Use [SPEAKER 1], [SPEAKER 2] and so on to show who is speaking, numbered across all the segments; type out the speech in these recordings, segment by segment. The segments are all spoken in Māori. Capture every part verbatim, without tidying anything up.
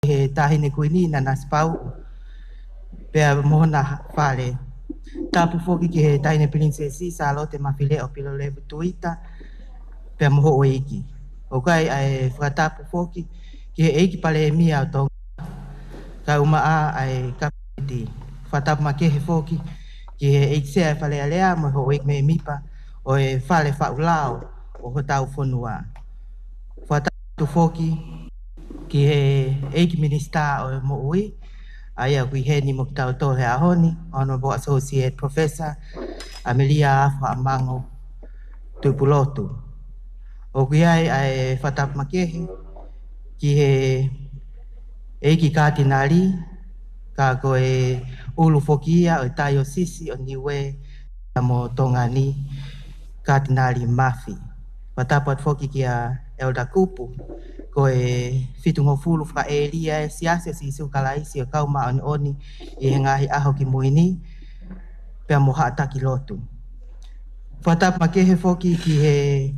[SPEAKER 1] he tahine kuini na naspau pe mohona fale tapu foki ki he tahine princesi salote mafile o pilo le tuita pe moho oiki o kai ai fratapu foki ki he eiki pale mia to ka uma a ai kapiti fratapu makehe foki ki he eiki se fale alea mo ho oiki me mipa o e fale faulao o ho tau fonua fratapu foki ki he eiki minista o mo ui aia kui he ni moktau to he ahoni honorable associate professor Amelia Afra Amango Tupulotu o kui ai ai fatap makehe ki he eiki katinali ka koe ulu fokia o tayo sisi o niwe mo tongani katinali mafi watapat foki kia Elda Kupu koe fitungo fulu fra elia siasa si su kalaisi o kau ma oni oni i ngahi aho ki muini pe mo hata ki lotu fatap makehe foki ki he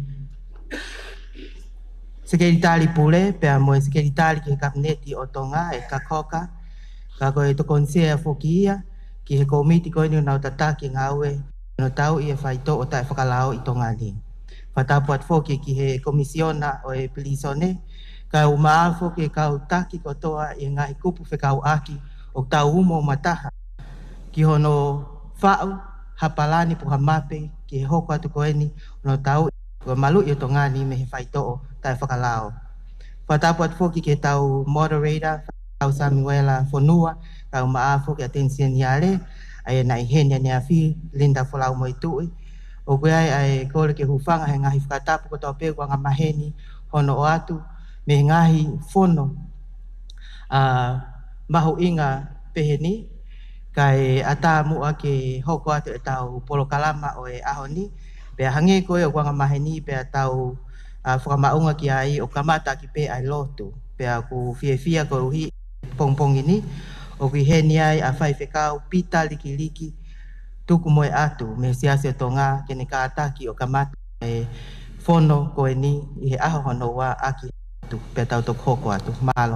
[SPEAKER 1] sekretari pule pe mo sekretari ki kabineti o tonga e kakoka ka koe to konsea foki ia ki he komiti koe ni na tataki ngawe no tau i e faito o tai fakalao i tonga ni fatap at foki ki he komisiona o e pilisone ka umaafo ke ka utaki ko toa i ngai kupu fe ka aki o tau umo mataha ki hono fa'u hapalani pu hamape ki hoko atu koeni no tau ko malu i tongani me faito tai fakalao patapat foki ke tau moderator tau Samuela Fonua ka umaafo ke atension yale ai nai henya ni afi Linda Folau moitui o ko ai ai ko ke hufanga he ngai fatapu ko tope ko ngamaheni hono o atu me ngahi fono a uh, mahu inga peheni kai ata mu ake hoko atu e tau polo kalama o e ahoni pe hange ko e o kwanga maheni pe tau a uh, whakamaunga ki ai o kamata ki pe ai lotu pe aku fie fia ko uhi pong pong ini o ki heni ai a fai fekau pita liki liki tuku moe atu me siase tonga kene ka ataki o kamata e fono ko e ni i he aho hono wa aki tu petau to koko atu malo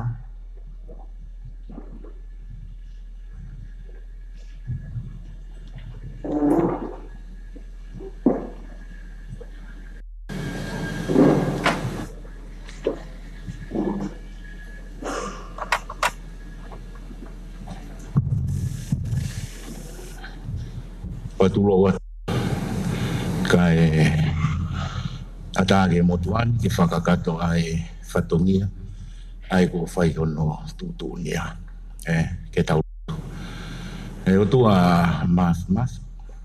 [SPEAKER 2] patulo kai atake motuan ki whakakato ai whatongia ai ko whai hono tutunia eh, ke tau e o tua mas mas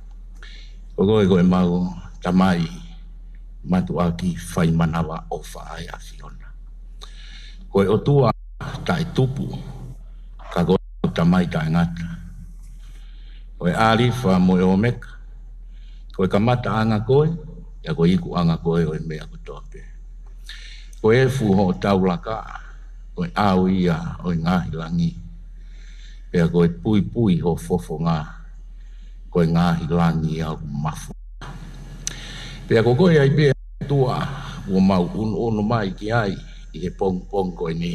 [SPEAKER 2] o goe goe mau tamai matu aki whai manawa o whaai a fiona koe o tua tai tupu ka goe tamai tai ngata koe arifa mo e omeka koe kamata anga koe ya koe iku anga koe o e mea kutope koe e fuho tau laka koe au ia o ngahi langi pea koe pui pui ho fofo ngā koe ngahi langi au mafu pea ko koe ai pea tua o mau un ono mai ki ai i he pong pong koe ni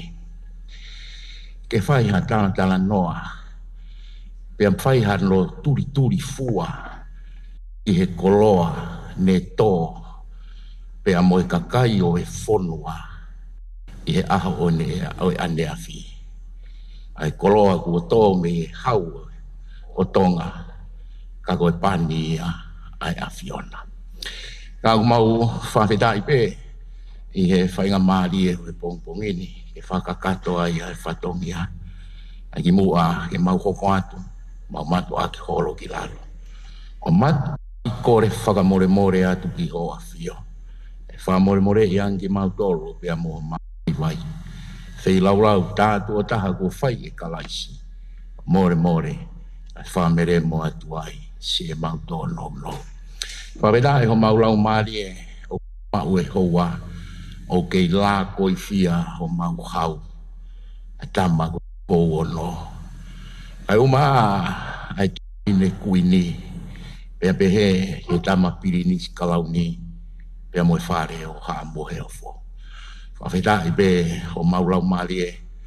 [SPEAKER 2] ke whai ha tala tala noa pea whai ha no turi turi fua i he koloa ne tō pea moe kakai o e whonua i he aha o ne o e ane awhi. Ai koloa kua tō me hau o tonga ka koe pani ia ai awhiona. Ka mau whawhetai pē i he whainga maari e o e pongpongini e whakakato ai ai whatongia ai ki mua ke mau hoko atu mau matu aki holo ki laro. O matu i kore whakamore more atu ki ho a whio. E whakamore more i angi mau toro pia mua mai vai. Whei lau lau tātu o taha ko whai e kalaisi. More more a whamere mo atu ai si e mau tō no no. Whaweda e ho mau lau maari e o mau e hoa o kei lā koi whia o mau hau. A tama ko o no. Ai uma ai tine kuini. Pea pehe he tama pirini si kalau ni pea moe whare o haa mohe o fo. Whawheta i pe o maulau maari e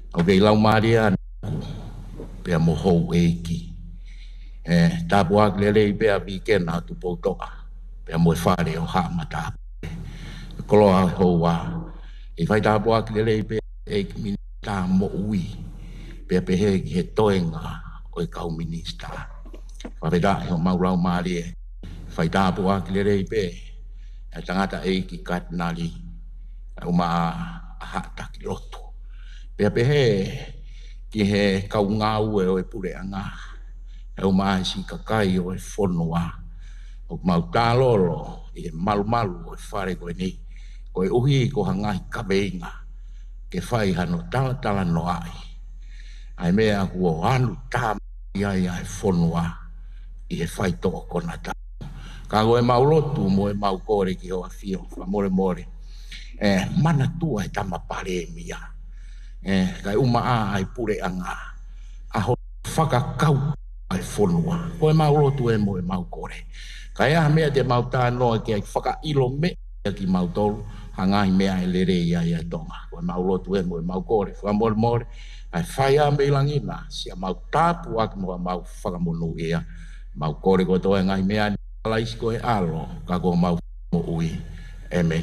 [SPEAKER 2] O ke lau maria pe mo ho eki. Eh ta boak le le pe a weekend na tu poto a. Pe mo fare o ha mata. Kolo a ho wa. E fai ta boak le le pe e min ta mo ui. Pe pe he he toenga o e kau minista. Fa pe da ho mau lau maria. Fai ta boak le le pe. E tangata e ki kat nali. O ma ha ta ki loto. Pe pe he ki he kau ngā ue o e pure anga. E o maa si kakai o e whonua. O mau tālolo i e malu malu o e whare koe ni. Ko e uhi ko hangahi kaweinga. Ke whai hano tala tala no ai. Ai mea kua anu tā ia ia e whonua i e whai toko kona tā. Ka go e mau lotu mo e mau kore ki o a fio. Wha more more. Eh, mana tua e tama pare mia. Eh, kai uma a ai pure anga. Aho whakakau ai whonua. Ko e mau rotu e mo e mau kore. Kai a mea te mau tāno e ki ai whakailo me e ki mau tolu. Hangai mea e lere ia ia tonga. Ko e mau rotu e mo e mau kore. Wha more more. Ai whai a me langina. Sia mau tāpu aki mo a mau whakamonu ia. Mau kore ko toa ngai mea ni alaisi ko e alo. Ka ko mau mo ui. Amen.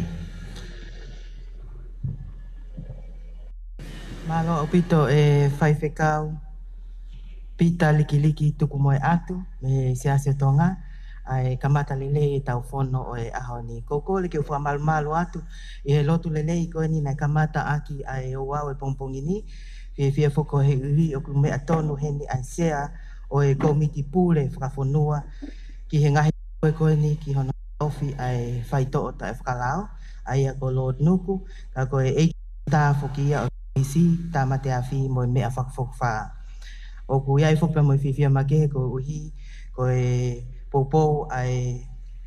[SPEAKER 1] Malo o pito e fai whekau pita liki liki tuku moe atu me se ase tonga ai kamata lele e tau fono o e aho ni koko le ke ufua malu malu atu i he lotu lele i koe ni na kamata aki ai o wau e pongpongi ni fie fie foko he ui o kume atonu he ni ai sea o e komiti pule whakafonua ki he ngahi koe koe ni ki hono ofi ai whai to'o ta e whakalao ai a ko Lord Nuku ka koe e ta fokia o isi tamate afi mo me afak fokfa o ku yai fokpa mo fifia make ko uhi ko e popo ai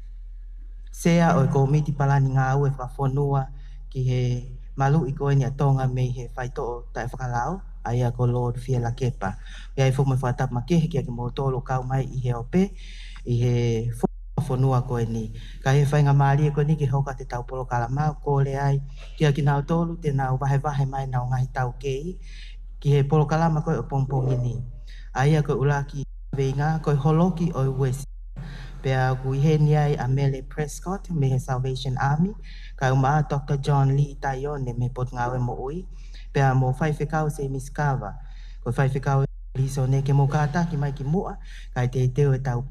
[SPEAKER 1] sea o komiti palani nga u e fonua ki he malu i ko ni atonga me he faito ta fakalao ai ko Lord fia la kepa yai fokma fata make ki ke mo tolo kau mai i he ope i he fonua ko ni ka he fainga mali ko ni ki hoka te tau polo kalama ko le ai ki ki na tolu te na vahe vahe mai na ngai tau ke ki he polo kalama ko pompong ni ai ko ulaki venga ko holoki o west pe a ku he ni ai Amele Prescott me he Salvation Army ka uma Doctor John Lee Tayone me pot ngawe mo ui pe a mo fai fekau se miskava ko fai fekau liso ne ke mo kata ki mai ki mua ka te te o tau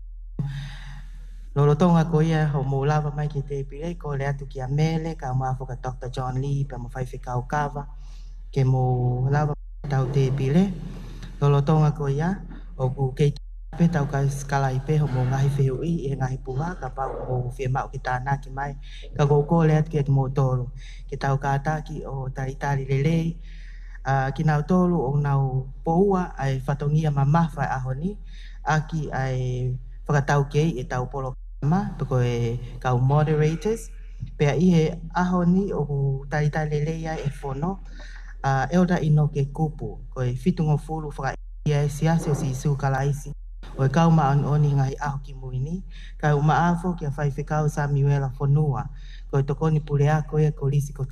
[SPEAKER 1] Lolo tonga ko ia ho mo lava mai ki te pile ko le atu ki Amele ka ma foka Doctor John Lee pe mo fai fekau kava ke mo lava tau te pile Lolo tonga ko ia o ku ke pe tau ka skala i pe ho mo ngahi feu i e ngahi puha ka pa o fe ma o ki tana ki mai ka go ko le atu ki mo tolo ki tau ka ataki o tai tali lele a ki nau tolo o nau poua ai fatongia mama fa ahoni aki ai whakatau kei e tau polo kama peko e kau moderators pea i he aho ni o tari tari leia e whono uh, elda ino ke kupu ko e fitungo fulu whaka ia e siase o si isu kalaisi o e kau maan oni ngai aho ki muini kau maafo ki a whai whekau Samuela whonua ko e tokoni pulea ko e ko lisi ko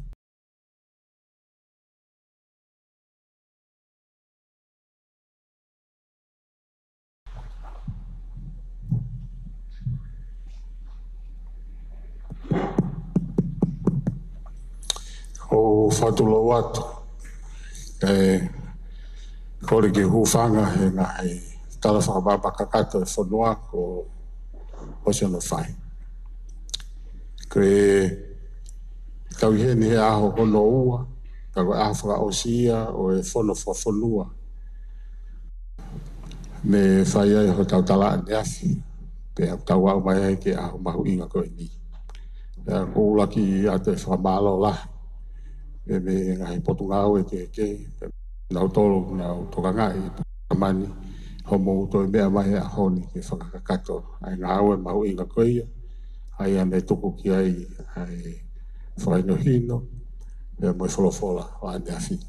[SPEAKER 3] o whatulo watu. E kore ki hufanga he nga he tala whakababa kakato e whanua ko Ocean of Fire. Ko e kau he ni he aho hono ua, ka koe aho whaka osia o e whono whanua. Me whai ai ho tau tala ane afi, pe au tau au mai ai ke aho mahu inga koe ni. Ko ulaki i ate whakamalo lahi. E me ngai potungau e ke ke nau tolo nau tokangai kamani homo to me mai a honi ke whakakato ai ngā aue mau inga koia ai ane tuku ki ai ai whaino hino e mai wholofola o ane afi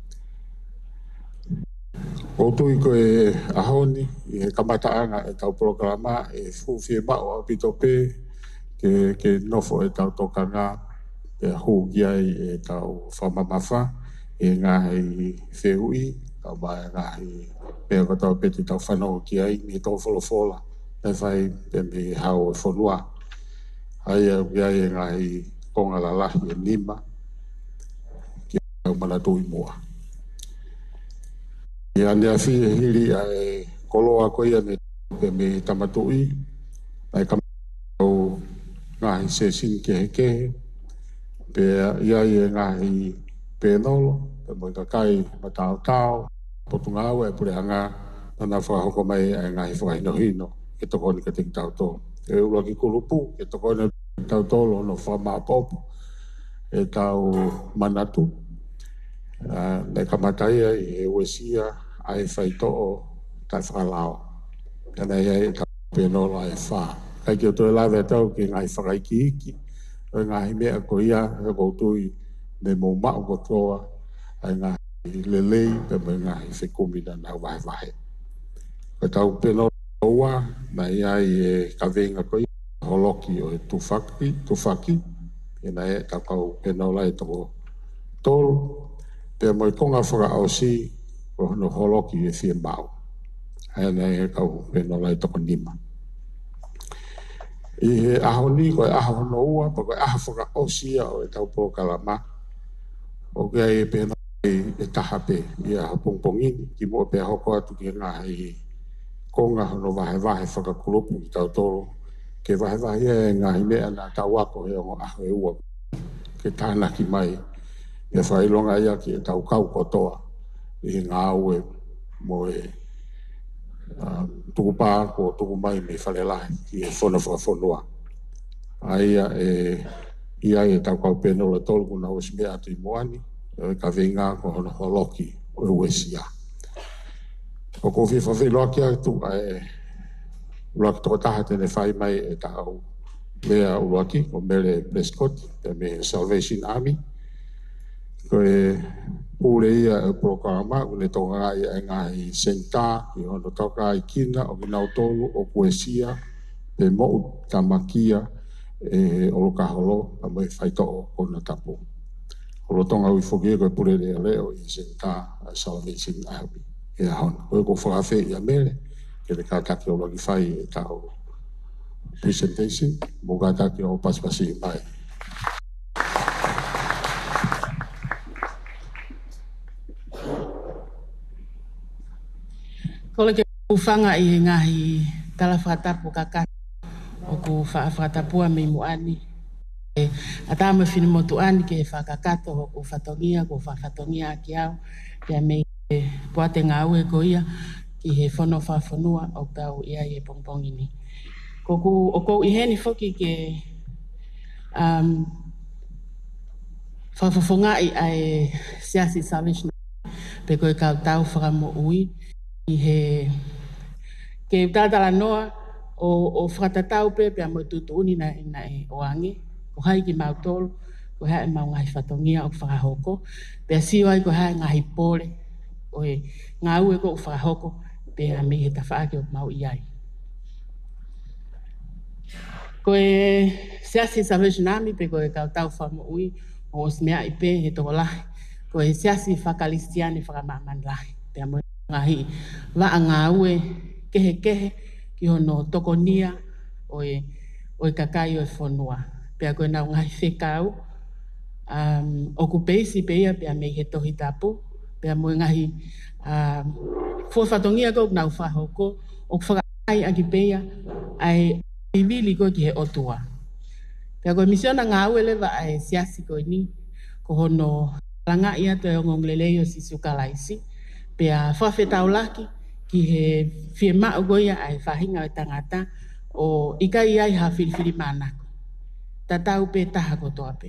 [SPEAKER 3] o tui ko e a honi i he kamataanga e tau programa e fuwhie mao a pito pe ke, ke nofo e tau tokanga e hū ki ai e tau whamamafa e ngai wheui, ka mai ngai pēr kata peti tau whanau ki ai, mi tau wholofola, e whai pe mi hao e whanua. Ai au ki ai e ngai konga la lahi e nima, ki au mana tui mua. Ia nea fi hiri ai koloa ko ia me pe mi tamatui, ai kam au ngahi se sin ke he kehe, pe ia i e ngahi pēnolo, pe mo ka kai matao tao, potungau e pure hanga, nana whahoko mai e ngahi whahino hino, ke toko ni ka tiki tau tō. E ula ki kulupu, ke toko ni tau tōlo no whamaa popo, e tau manatu, uh, ne kamataia i e uesia, ai whai to'o, tai whakalao. Kana ia e tau pēnolo ai wha. Kai ki o tō e lawe tau ki ngai whakaiki iki, o ngahi mea ko ia, e koutui, ne mō mao ko toa, ai ngahi lelei, pe mo ngahi whekumina na wahe wahe. Ko tau pēnolo ua, na ia i e kawenga ko ia, holoki o e tufaki, tufaki, e na e tau kau pēnolo e toko tolu, pe mo i konga whaka au si, ko no holoki e fie mau. Ai na e kau pēnolo e toko nima. I he aho ni, ko e aho no ua, pa ko e aho whaka au sia o e tau pō kalama, o kia e pēnolo e taha pe, i a pongpongini, ki mo pe hoko atu ki ngahi konga hono wahe wahe whakakulupu i tau toro, ke wahe wahe e ngahi mea na tau ako he ongo aho e ua, ke tāna ki mai, e whailonga ia ki e tau kau kotoa, i he ngā ue mo e um, tuku pā ko tuku mai me whalelahi, ki e whona whakafonua. Aia e, ia e tau kau pēnola tolu kuna o smea atu i moani, e ka venga ko hono holoki o e uesia. O ko fi whawhiloa ki atu, e uloaki toko taha tene whai mai e tau mea uloaki, o Mele Prescott, e me Salvation Army. Ko e pūre ia e programa, une tonga ia e ngahi senta, i hono toka i kina, o minau tolu, o poesia, pe mou tamakia, e oloka holo, a mai whaitoo kona tapu. Holo tonga ui whokia koe pūre rea leo i senta, a Salvation Army. E a hon, koe ko whakawhi i a mele, ke le kātaki o lagi whai e tau presentation, mo kātaki o paspasi i mai.
[SPEAKER 4] Kole ke uwhanga i ngahi tala whakatapu kakata, o ku whakatapua me muani. E, a tāma whini motu ani ke whakakato o ku whatongia, ku whatongia ki au, kia me e puate ngā ue ko ia, ki he whono whawhanua o tau ia i e pongpongini. Ko ku, o kou i heni whoki ke um, whawhawhonga i ai Siasi Salvation, pe koe kau tau whakamo ui, i he ke tātala noa o, o whakatatau pe pia mo tutuuni na, na e oange, ko hai ki mautolo, ko hai mau ngahi whatongia o whakahoko, pia siwai ko hai ngahi pole, o e ngā ue ko whakahoko, pia me he tawhaake o mau iai. Ko e Siasi Salvation Army pe ko e kau tau whamo ui, o smea i pe he toko lahi, ko e Siasi Whakalistiani whakamaman lahi, pia mo ngahi waa ngā ue kehe kehe ki hono tokonia o e, o e kakai o e whonua. Pea koe nau ngahi whekau, um, o ku peisi peia pea mei he tohi tapu, pea mo ngahi um, fuawhatongia kou nau whahoko, o ku whakai aki peia ai iwili koe ki he otua. Pea koe misiona ngā ue lewa ai Siasi koe ni, ko hono langa ia to e ngong lelei o si sukalaisi, pea whawhetau laki ki he whie mao goia ai whahinga o tangata o ikai ai ha whiriwhiri mānako. Ta tau pe taha kotoa pe.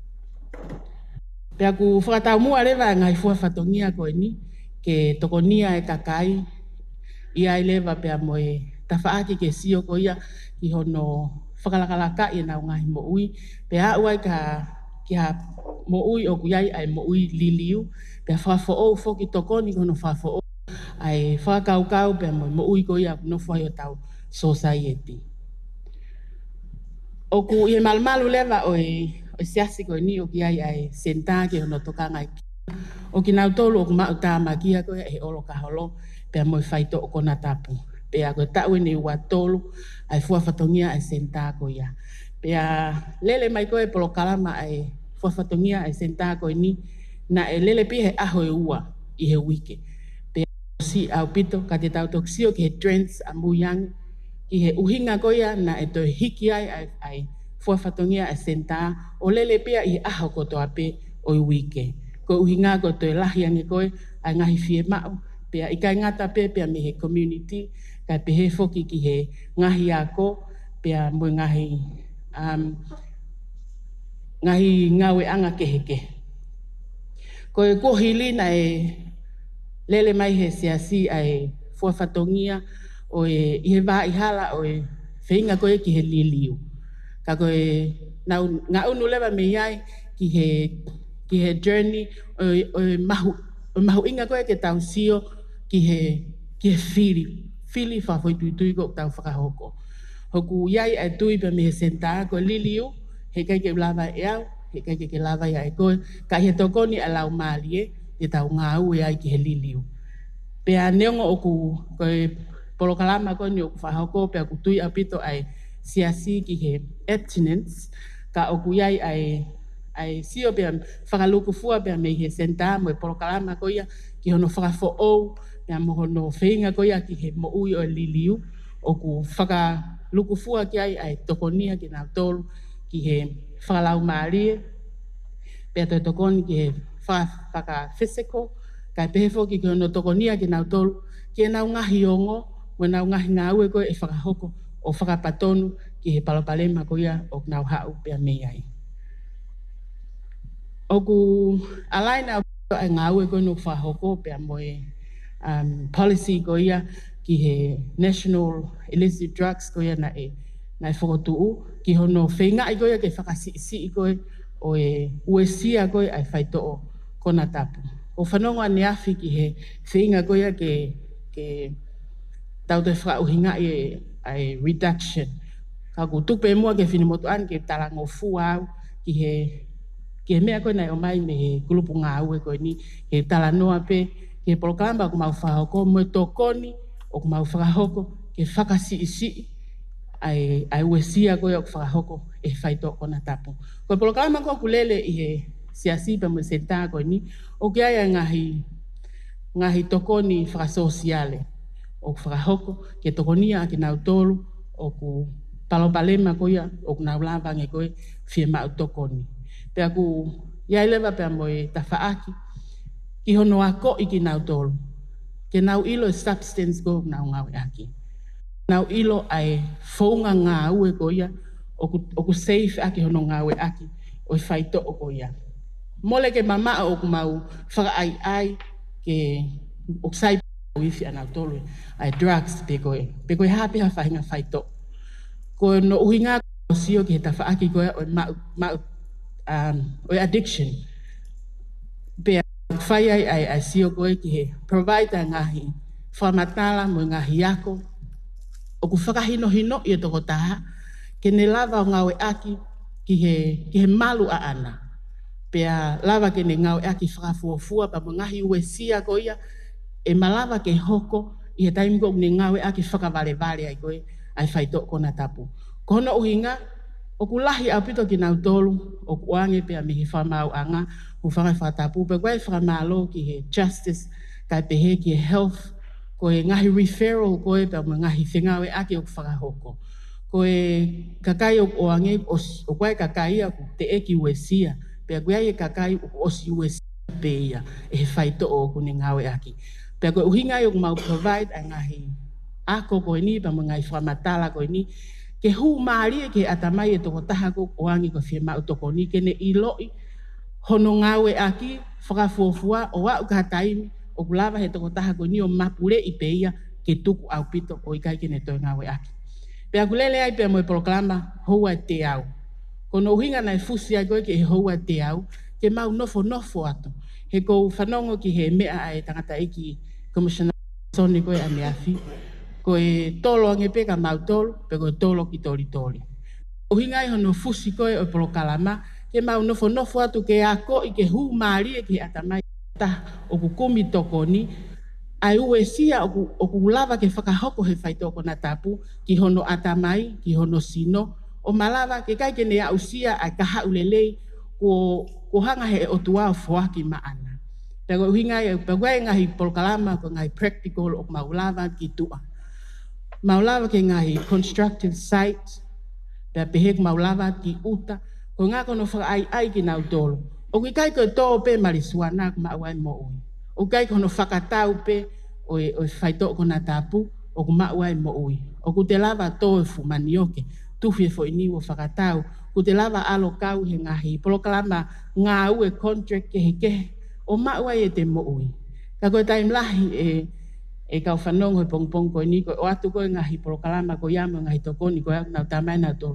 [SPEAKER 4] Pea ku whakatau mua rewa ngai fuawhatongia koe ni, ke tokonia e kakai, i ai lewa pea moe tawhaaki ke sio koia ki hono whakalakalaka i nau ngahi mo ui, pea uai ka ki ha mo ui o kuyai ai mo ui liliu, pea whafo o whoki tokoni kono whafo o ai whakaukau pea mo mo ui koia no whai o tau society. O ku i he malmalu lewa o e, o e Siasi koe ni o ki ai ai senta ki hono toka ngai O ki nau tolu o ku mau tā makia koe e olo ka holo pea moi whaito o kona tapu. Pea koe tau ni ua tolu ai fuafatongia ai senta koe ia. Pea lele mai koe polo kalama ai fuafatongia ai senta koe ni na e lele pi he aho e ua i he wike. Pea si au pito ka te tau toksio ki he trends a muyang ki he uhinga koe ia na e toi hiki ai ai, ai fuafatongia ai senta o lele pia i aho koto ape o i wike. Ko uhinga ko toi lahi ange koe ai ngahi fie mau. Pea ikai ngata pe pea me he community kai pe he foki ki he ngahi ako pea mo ngahi um, ngahi ngawe anga keheke. Ko e kohili na e lele mai he siasi ai fuafatongia o e ihe wā ihala o e whainga koe ki he liliu. Ka koe ngā unu lewa me iai ki he ki he journey o, o mahu o mahu inga koe ke tau sio ki he ki he fili fili fa foi tui tui ko tau whakahoko hoku iai ai tui pa me he senta ko liliu he kai ke lava e au he kai ke lava ia e koe ka he tokoni a lau mali e te tau ngā ue ai ki he liliu pea neongo oku koe polo kalama koe ni oku whahoko pea ku tui apito ai siasi ki he abstinence ka oku iai ai ai sio pea whakaluku fua pea me he senta mo e polo kalama ko ia ki hono whakafo ou pea mo hono whainga ko ia ki he mo ui o liliu o ku whakaluku fua ki ai ai tokonia ki nau tolu ki he whakalau maarie pea toi tokoni ki he whaka physical kai pehefo ki hono tokonia ki nau tolu ki e nau ngahi ongo mo nau ngahi ngā ue ko e whakahoko o whakapatonu ki he palopalema ko ia o nau hau pea me ai. Oku alaina ai ngā ue koe no whahoko pea moe um, policy ko ia ki he National Illicit Drugs ko ia na e na e whakotuu ki hono whainga i ko ia ke whakasi i koe o e uesia koe ai whaitoo kona tapu. O whanonga ne afi ki he whainga ko ia ke, ke tau te whakauhinga i ai reduction. Ka ku tupe mua ke whinimotu an ke talango fuau ki he ke mea koe nei o mai me he kulupu ngā ue koe ni, he tala noa pe, ke programa ku mau whahoko, mo tokoni o ku mau whakahoko, ke whakasi isi, ai, ai uesia koe o ku whakahoko, e whaito kona tapu. Koe programa ko ku lele i he siasi pa mo senta koe ni, o ke aia ngahi, ngahi tokoni whakasosiale, o ku whakahoko, ke tokonia ki nau tolu, o ku palopalema koe ia, o ku nau lavange koe, fie mau tokoni. Pea ku iai lewa pea moe tawhaaki ki hono ako i ki nau tolu. Ke nau ilo substance ko nau ngau aki. Nau ilo ai whaunga ngā ue ko ia o ku, o ku safe aki hono ngā ue aki o i whaito o ko ia. Mole ke mama o ku mau whaka ai ai ke o sai o ifi a nau tolu ai drugs pe koe. Pe koe hape ha whahinga whaito. Ko no uhinga ko sio ki he tawhaaki ko ia o mau, mau Um, o addiction. Pea whai ai ai ai sio koe ki he provide ngahi whamatala mo ngahi ako o ku whakahino hino i e toko taha ke ne lava o ngawe aki ki he, ki he malu a ana. Pea lava ke ne ngawe aki whakafuafua pa mo ngahi ue sia ko ia e malava ke hoko i he taimi ko ne ngawe aki whakavale vale ai koe ai whaito kona tapu. Kono uhinga o ku lahi au pito ki nau tolu, o ku ange pea me he whamau anga, u whangai whatapu, pe koe whamalo ki he justice, kai pe he ki he health, ko e ngahi referral koe pea mo ngahi whengawe ake o ku whakahoko. Ko e kakai o ku ange, o, o koe kakai a ku te eki uesia, pea koe e kakai o osi uesia pe ia, e he whaito o ku ne ngawe ake. Pea koe uhingai o ku mau provide a ngahi ako koe ni, pea mo ngahi whamatala koe ni, ke hu maari ke atamai e toko taha ko oangi ko fie mau toko ni ke ne iloi hono ngawe aki whakafuafua o wau ka taimi o kulava he toko taha ko ni o mapure i peia ke tuku au pito o ikai ke ne toi ngawe aki. Pea kulele ai pea mo e proklama houa te au. Kono uhinga nai fusi ai koe ke he houa te au ke mau nofo nofo ato. He kou whanongo ki he mea ai tangata iki Commissioner Soni koe ane afi. Ko e tolo ange peka mau tolo, pe ko e tolo ki tori tori. O hingai hono fusi koe o polo kalama, ke mau nofo nofo atu ke ako i ke hu maari e ke atamai ta o ku kumi toko ni ai ue sia o ku, o ku lava ke whakahoko he whaitoko na tapu ki hono atamai, ki hono sino o malawa ke kai ke nea usia ai kaha ulelei ko, ko hanga he o tua o fuaki maana. Pero hinga e pagwai ngahi polkalama ko ngai practical o maulava ki tua. Maulava ke ngahi constructive site, pe pehek maulava ki uta, ko ngā kono whaka ai ai ki nau tolo. O ki kai ko tō pe marisuana ko mauai mo ui. O kai kono whakatau pe o e, o e whaito ko na tapu o ko mauai mo ui. O ku te lava tō e fumanioke, tuwhi e fo iniwo whakatau, ku te lava alo kau he ngahi, polokalama ngā ue contract ke he kehe, o mauai e te mo ui. Ka koe taim lahi e, e kau whanongo e pongpong koe ni koe, o atu koe ngahi polokalama ko yamo ngahi tokoni koe aku nau tamai nau tō.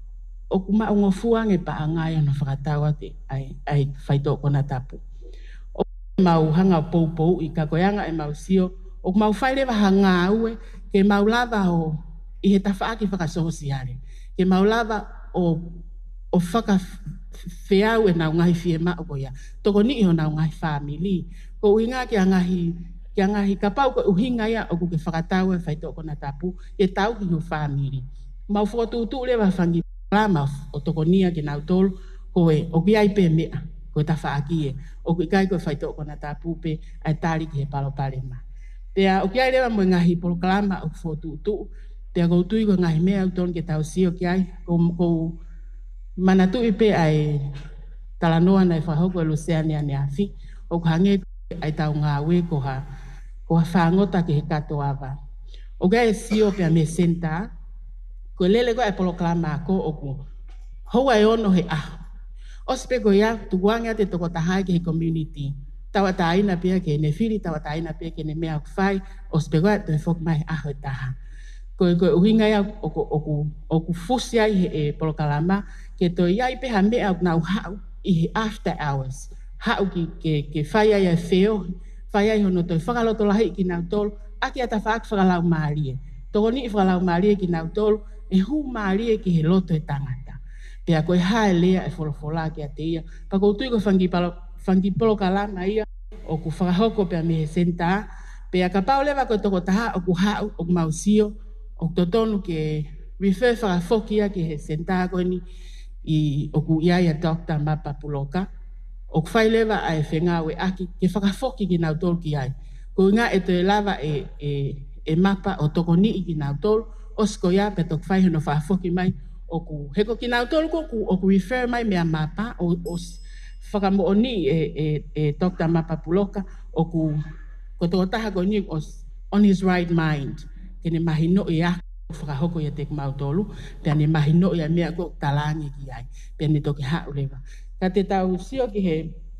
[SPEAKER 4] O ku maungo fuang e pa angai ono whakatau ate ai, ai whaito ko na tapu. O mau hanga pou pou i ka koe anga e mau sio, o ku mau whailewa ha ngā ue, ke mau lava o i he tawhaaki whakasohosi hare. Ke mau lava o, o whaka whiau e nau ngahi fie mao ko ia. Toko ni iho nau ngahi whamili. Ko uinga ki a ngahi, ki a ngahi kapau ko uhinga ia o ku ke whakatau e whaito ko na tapu, e tau ki ho whamili. Mau whakatutu lewa whangi lama o toko nia ki nau tolu, koe o ki ai pe mea, koe ta whaaki e. O ki kai koe whaito ko na tapu pe ai tari ki he palo pale ma. Pea o ki ai lewa mo ngahi polokalama o whakatutu, pea kou tui ko ngahi mea au tonu ke tau si o ki ai, kou manatu i pe ai talanoa na i whahoko e Luceania ne afi, o ku hange ai tau ngā we ko ha, ko ha whangota ki he kato awa. O kai e si o pea me senta, ko lele ko e polokalama ko o ku, hoa e ono he aho. O sepe ko ia, tukuangia te toko tahai ki he community, tawa taina pia ke ne whiri, tawa taina pia ke ne mea ku whai, o sepe ko ia te whok mai aho e taha. Koe koe uhinga ia o ku, o ku, o ku fusi ai he e polokalama, ke to iai pe ha mea nau hau i he after hours. Hau ki ke, ke whai ai ai wheo, whai ai hono toi whakaloto lahi ki nau tolu, aki ata whaak whakalau maarie. Toko ni i whakalau maarie ki nau tolu, e hu maarie ki he loto e tangata. Pea koe hae lea e wholofola ki a te ia. Pa kou tui ko whangi, palo, whangi polokalama ia, o ku whakahoko pea me he senta, pea ka pau lewa koe toko taha o ku hau, o ku mausio, o totonu ke refer whakafokia ki he senta koe ni, i o ku iai a Doctor Mapa Puloka, o ku whailewa ai whengawe aki, ke whakafoki ki nau tolu ki ai. Ko ngā e te lava e, e, e mapa o toko ni i ki nau tolu, o sko ia pe tok whai hono whakafoki mai, o ku heko ki nau tolu ko, o ku refer mai mea mapa, o, o whakamo o ni e, e, e Doctor Mapa Puloka, o ku, ko toko taha ko ni on his right mind, kene mahino i a whakahoko ia te kumau tolu, pia ne mahino ia mea ko talangi ki ai, pia ne toki hau lewa. Ka te tau sio ki he,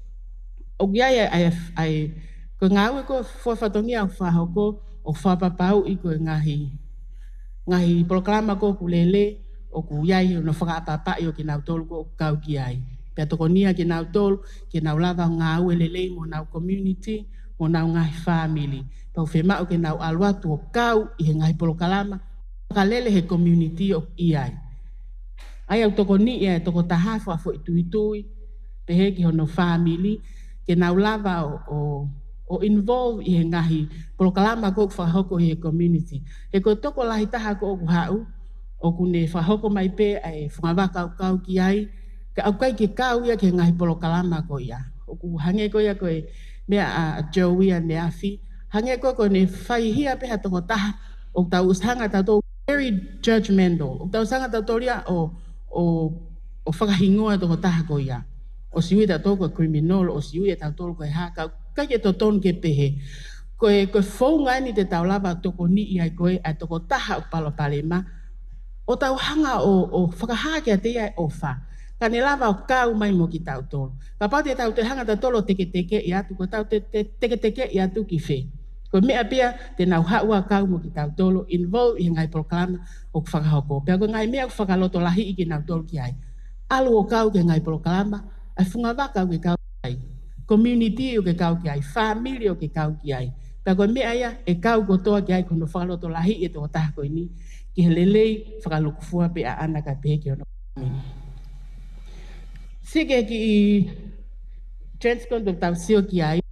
[SPEAKER 4] o ki ai ai, ai, ko ngāwe ko whawhatongi au whahoko, o whapapau i ko ngahi, ngahi polokalama ko ku lele, o ku iai no whakapapai o ki nau tolu ko kau ki ai. Pia toko nia ki nau tolu, ki nau lava ngāwe lele mo nau community, mo nau ngahi family. Pau whemau ke nau aluatu o kau i he ngahi polokalama, ka lele he community o iai. Ai au toko ni ia, toko tahafo a fo itui tui, pehe ki hono family, ke nau lava o, o, o involve i he ngahi polokalama ko whahoko i he community. He ko toko lahi taha ko o ku hau, o ku ne whahoko mai pe ai whangawaka o kau ki ai, ka au kai ke kau ia ke ngahi polokalama ko ia. O ku hange ko ia ko e mea a Joey a Neafi, hange ko ko ne whaihia pe ha toko taha, o tau usanga tau very judgmental. O tau usanga tau ria o, o, o whakahingoa toko taha ko ia. O siui tau ko criminal, o siui tau tolu ko e haka, kai ke totonu ke pehe. Koe, koe whaunga ni te tau lava toko ni i ai koe, a toko taha o palo palema, o tau hanga o, o whakahake a te iai o wha. Ka ne lava o kau mai mo ki tau tolu. Ka pau te tau te hanga tau tolo teke teke i atu, ko tau te, te teke teke i atu ki whe. Ko mea pia te nau haua kau mo ki tau tolo, involve i ngai polokalama o ku whakahoko. Pea ko ngai mea ku whakaloto lahi i ki nau tolo ki ai. Alu o kau ke ngai polokalama, ai whunga waka o ke kau ki ai. Community o ke kau ki ai, family o ke kau ki ai. Pea ko mea ia e kau kotoa ki ai kono whakaloto lahi e toko taha koe ni, ki he lelei whakalukufua pe a ana ka pehe ki ono family. Sike ki i Transcon do tau sio ki ai,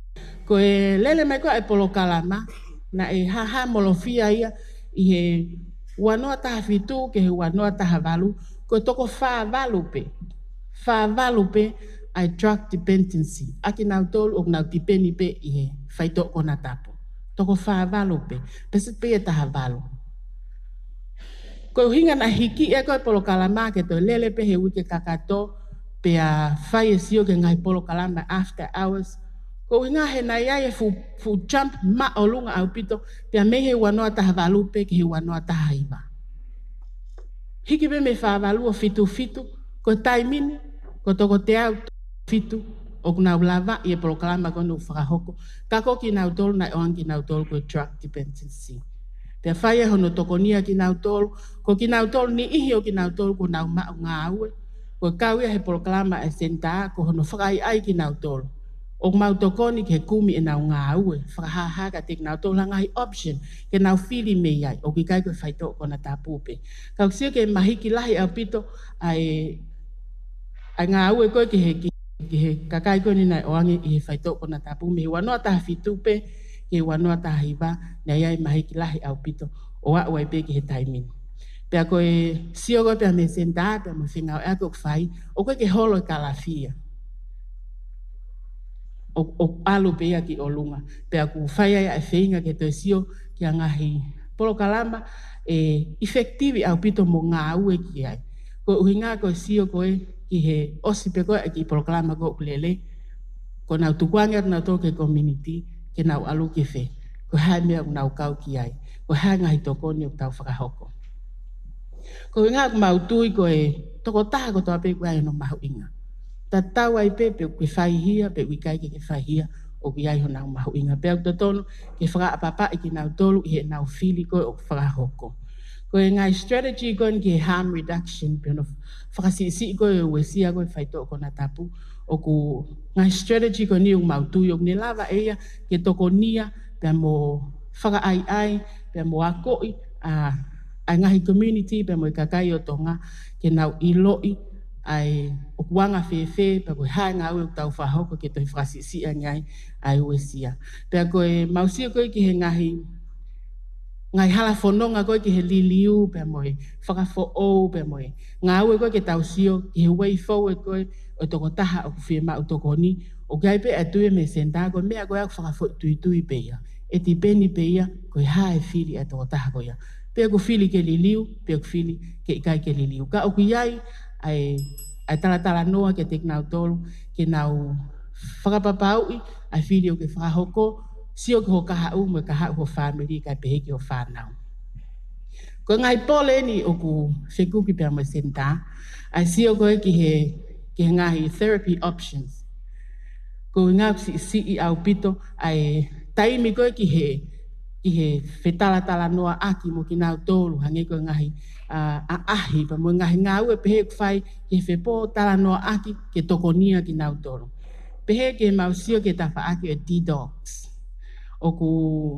[SPEAKER 4] Ko e lele mai ko e polo kalama, na e haha molofia ia, i he wanoa taha fitu, ke he wanoa taha valu, ko toko wha valu pe. Wha valu pe, ai drug dependency. Aki nau tolu, o nau dipeni pe, i he whaito o na tapo. Toko wha valu pe, pesit pe e taha valu. Ko hinga na hiki e koe polo kalama, ke to lele pe he wike kakato, pe a whai e sio ke ngai polo kalama after hours. Ko inga he na ia e fu, fu jump ma o lunga au pito, pia me he wanoa taha valupe ki he wanoa taha iwa. Hiki me me wha valua fitu fitu, ko taimini, ko toko te au fitu, o kuna ulava i e polokalama kono whakahoko, kako ki nau tolu na oan ki nau tolu ko drug dependency. Pia whai e hono toko nia ki nau tolu, ko ki nau tolu ni ihi o ki nau tolu ko nau mao ngā aue, ko kau ia he polokalama e senta, ko hono whakai ai ki nau tolu. O mautokoni ke kumi e nau ngā ue, whakahaha ka te nau tō langai option, ke nau whiri me iai, o ki kai koe whaito kona tā pūpe. Kau sio ke mahiki lahi au pito, ai, ai ngā ue koe ki he, ki, ki he kakai koe ni nai oangi i he whaito kona tā pūpe. He wanoa taha whitupe, ke wanoa taha hiwa, na iai mahiki lahi au pito, o a uai pe ki he taimini. Pea koe sio koe pea me senta, pea me whingau ea koe whai, o koe ke holo i kalafia. O, o alu pe ia ki o lunga. Pea ku whaia ia e whainga ke toi sio ki a ngahi polo kalama e effective au pito mo ngā ue ki ai. Ko uhinga ko sio koe ki he osi pe koe ki polo kalama ko ulele. Ko nau tukuangia nau tō ke community ke nau alu ki whe. Ko hai mea nau kau ki ai. Ko hai ngahi toko ni o tau whakahoko. Ko uhinga ko mautui ko e toko taha ko toa pe koe ai no mahu inga. Ta tau ai pe pe ke whaihia, pe wikai ke ke whaihia, o ki ai ho nau mahu inga. Pe au tonu, ke whaka apapa i ki nau tolu, i he nau whili koe o whakahoko. Ko e ngai strategy koe ki harm reduction, pe no whakasisi koe o wesia koe whaito o kona tapu, o ku ngai strategy koe ni o mautui, o ni lava eia, ke toko nia, pe mo whaka ai ai, pe mo akoi, a, a ngahi community, pe mo i kakai o tonga, ke nau iloi, ai o kuanga whewhe, pa koe hae ngā ue o tau whahoko ke toi whakasisi a ngai ai uesia. Pea koe mausia koe ki he ngahi, ngai hala whanonga koe ki he liliu, pea moe whakafo ou, pea moe ngā ue koe ke tau sio, ki he way forward koe o toko taha o kuwhema o toko ni, o kai pe atue me senta koe mea koe au whakafo tui tui pe ia. E ti peni pe ia, koe hae whiri a toko taha koe ia. Pea ko whili ke liliu, pea ko whili ke ikai ke liliu. Ka o ku iai, ai ai tala tala noa ke te nau tolu, ke nau whakapapaui, ai whiri o ke whakahoko, sio ke ho kaha u mo kaha u ho family, kai pehe ki ho whanau. Ko ngai pole ni o ku whekuki pia mo senta, ai sio koe ki he, ki he ngahi therapy options. Ko ngā si si i au pito, ai taimi koe ki he, ki he whetala tala noa aki mo ki nau tolu, hange koe ngahi, Uh, a ahi, pa mo ngahi ngā ue pehe kwhai ke whepo tala noa aki ke toko nia ki nau toro. Pehe ke mausio ke ta whaaki o D-Dogs. O ku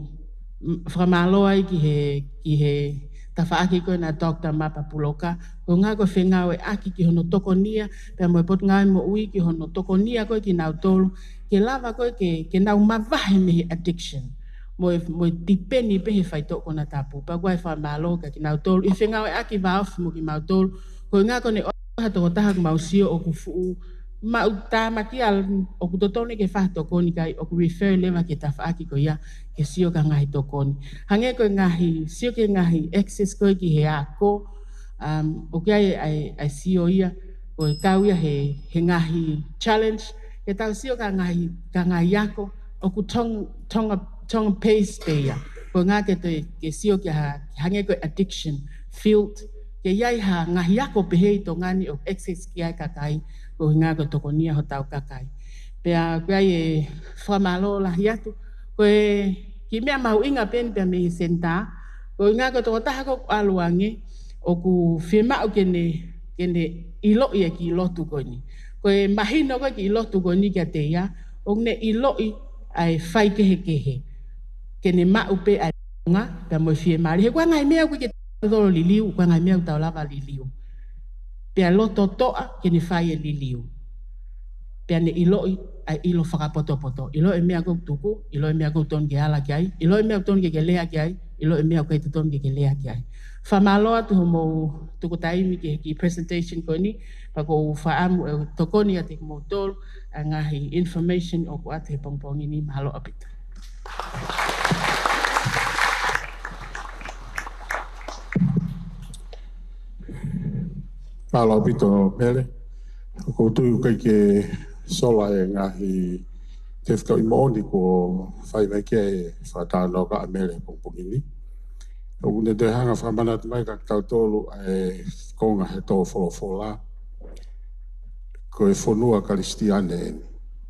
[SPEAKER 4] whamaloai ki he, ki he ta whaaki koe na Doctor Mapa Puloka. Ko ngā koe whengau e aki ki hono toko nia, pe mo e pot ngai mo ui ki hono toko nia koe ki nau toro. Ke lava koe ke, ke nau mawahe me he addiction. Mo e mo dipeni pe he whaito kona tapu. Pa koe wha malo ka ki nau tolu. I whengau e aki waofi mo ki mau tolu. Ko ngā kone oha toko taha ku mausio o ku fuu. Mau tāma ki al o ku totone ke wha tokoni kai o ku refer lewa ke ta whaaki ko ia ke sio ka ngahi tokoni. Hange koe ngahi, sio ke ngahi access koe ki he ako. Um, o kia e ai, ai sio ia. O e kau ia he, he ngahi challenge. Ke tau sio ka ngahi, ka ngahi ako. O ku tong, tonga tonga pace pe ia. Ko ngā ke te ke sio ki ha hange koe addiction, field, ke iai ha ngahi ako pehe i tō ngani o access ki ai kakai, ko ngā ko toko nia ho tau kakai. Pea koe ai e whamalo lahi atu, koe ki mea mahu inga pen pea me i senta, ko ngā ko toko taha ko aluange, o ku whemau kene, kene iloi e ki ilotu koe ni. Koe mahino koe ki ilotu koe ni kia te ia, o ne iloi ai whai kehe kehe. Kene mau pe ai nga, pea mo fie mari. He kua ngai mea koe ke tōro liliu, kua ngai mea tau lava liliu. Pea loto toa, kene whai e liliu. Pea ne iloi ai ilo whakapoto-poto. Ilo e mea kou tuku, ilo e mea kou ton ke ala ki ai, ilo e mea ton ke ke lea ki ai, ilo e mea kou te ton ke ke lea ki ai. Whamaloa tu mo tuku taimi ki ki presentation ko ni, pa kou whaamu e tokoni a te mo tolu, a ngahi information o ko ate pongpongi ni mahalo apita.
[SPEAKER 3] Mahalo apito mele, ko tu kai ke sola e ngahi te whakau i mooni ko whai mai ke e whatano ka a mele pongpongi ni. O une te hanga whamana te mai ka tau tolu e konga he tō wholofola. Ko e whonua karistiane e.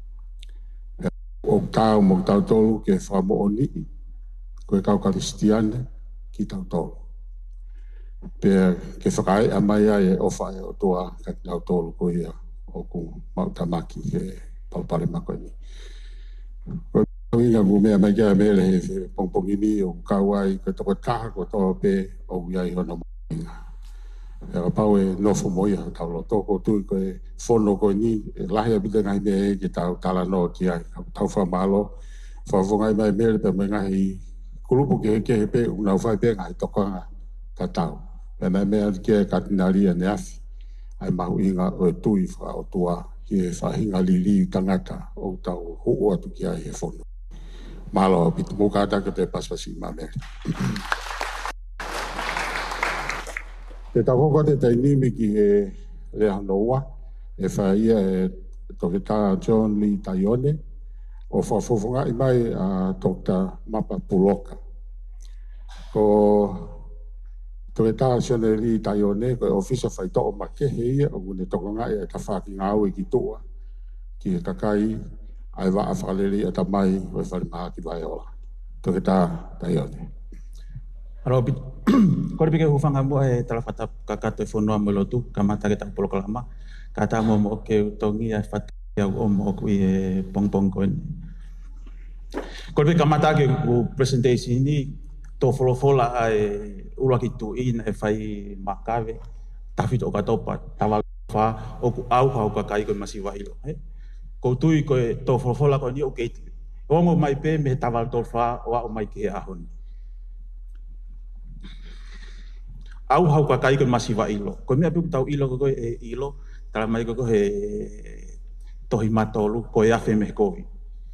[SPEAKER 3] O tau mo tau tolu ke whamo o ni. Ko e kau karistiane ki tau tolu. Pea ke whakai a mai ai e ofa e o toa ka tau tolu ko ia o ku mautamaki ke palpare mako ni. Ko inga ngu mea mai kia mele he pongpongi ni o kawai ko toko taha ko toa pe o iai hono inga. E a pau e nofo moia tau lo toko tui ko e whono ko ni e lahi a bita ngai mea e ki tau tala no ki ai. Tau wha malo, whawongai mai mele pe me ngai kulupu ke he ke he pe unau whai pe ngai toko nga ka tau. E mai mea ki e katinaria ne afi. Ai mahu inga o e tui wha o tua ki e whahinga li li tangata o tau huu atu ki ai he whono. Malo pitu mukata ke te paspasi mamere. Te takoko te tainimi ki he Lea Noa, e whaia e toketa John Lee Taione, o whafofonga i mai a Doctor Mapa Puloka. Ko toketa John Lee Taione, ko e ofisa whaito o makehe ia, o gune tokonga e ta whaki ngau i ki tua, ki he kakai, ai wa a whaleri a tamai o e whare maha ki vai ola. Toketa Taione.
[SPEAKER 5] Aro pit kore pike hufanga mo e tala fata kakato e fonua mo lotu kamata ke ta polo kalama kata mo mo ke tongi a fata ya o mo ku e pong pong ko kore pike kamata ke u presentation ni to folo fola ai ula ki tu in e fai makave tafit o katopa tawa fa o ku au ha o kakai ko masiva ilo he ko tui ko to folo fola ko ni o ke o mo mai pe me tawa to fa wa o mai ke ahon au hau kakai ko masiva ilo. Ko mea piku tau ilo ko e ilo, tala mai ko he tohi matolu ko e afe mehkovi.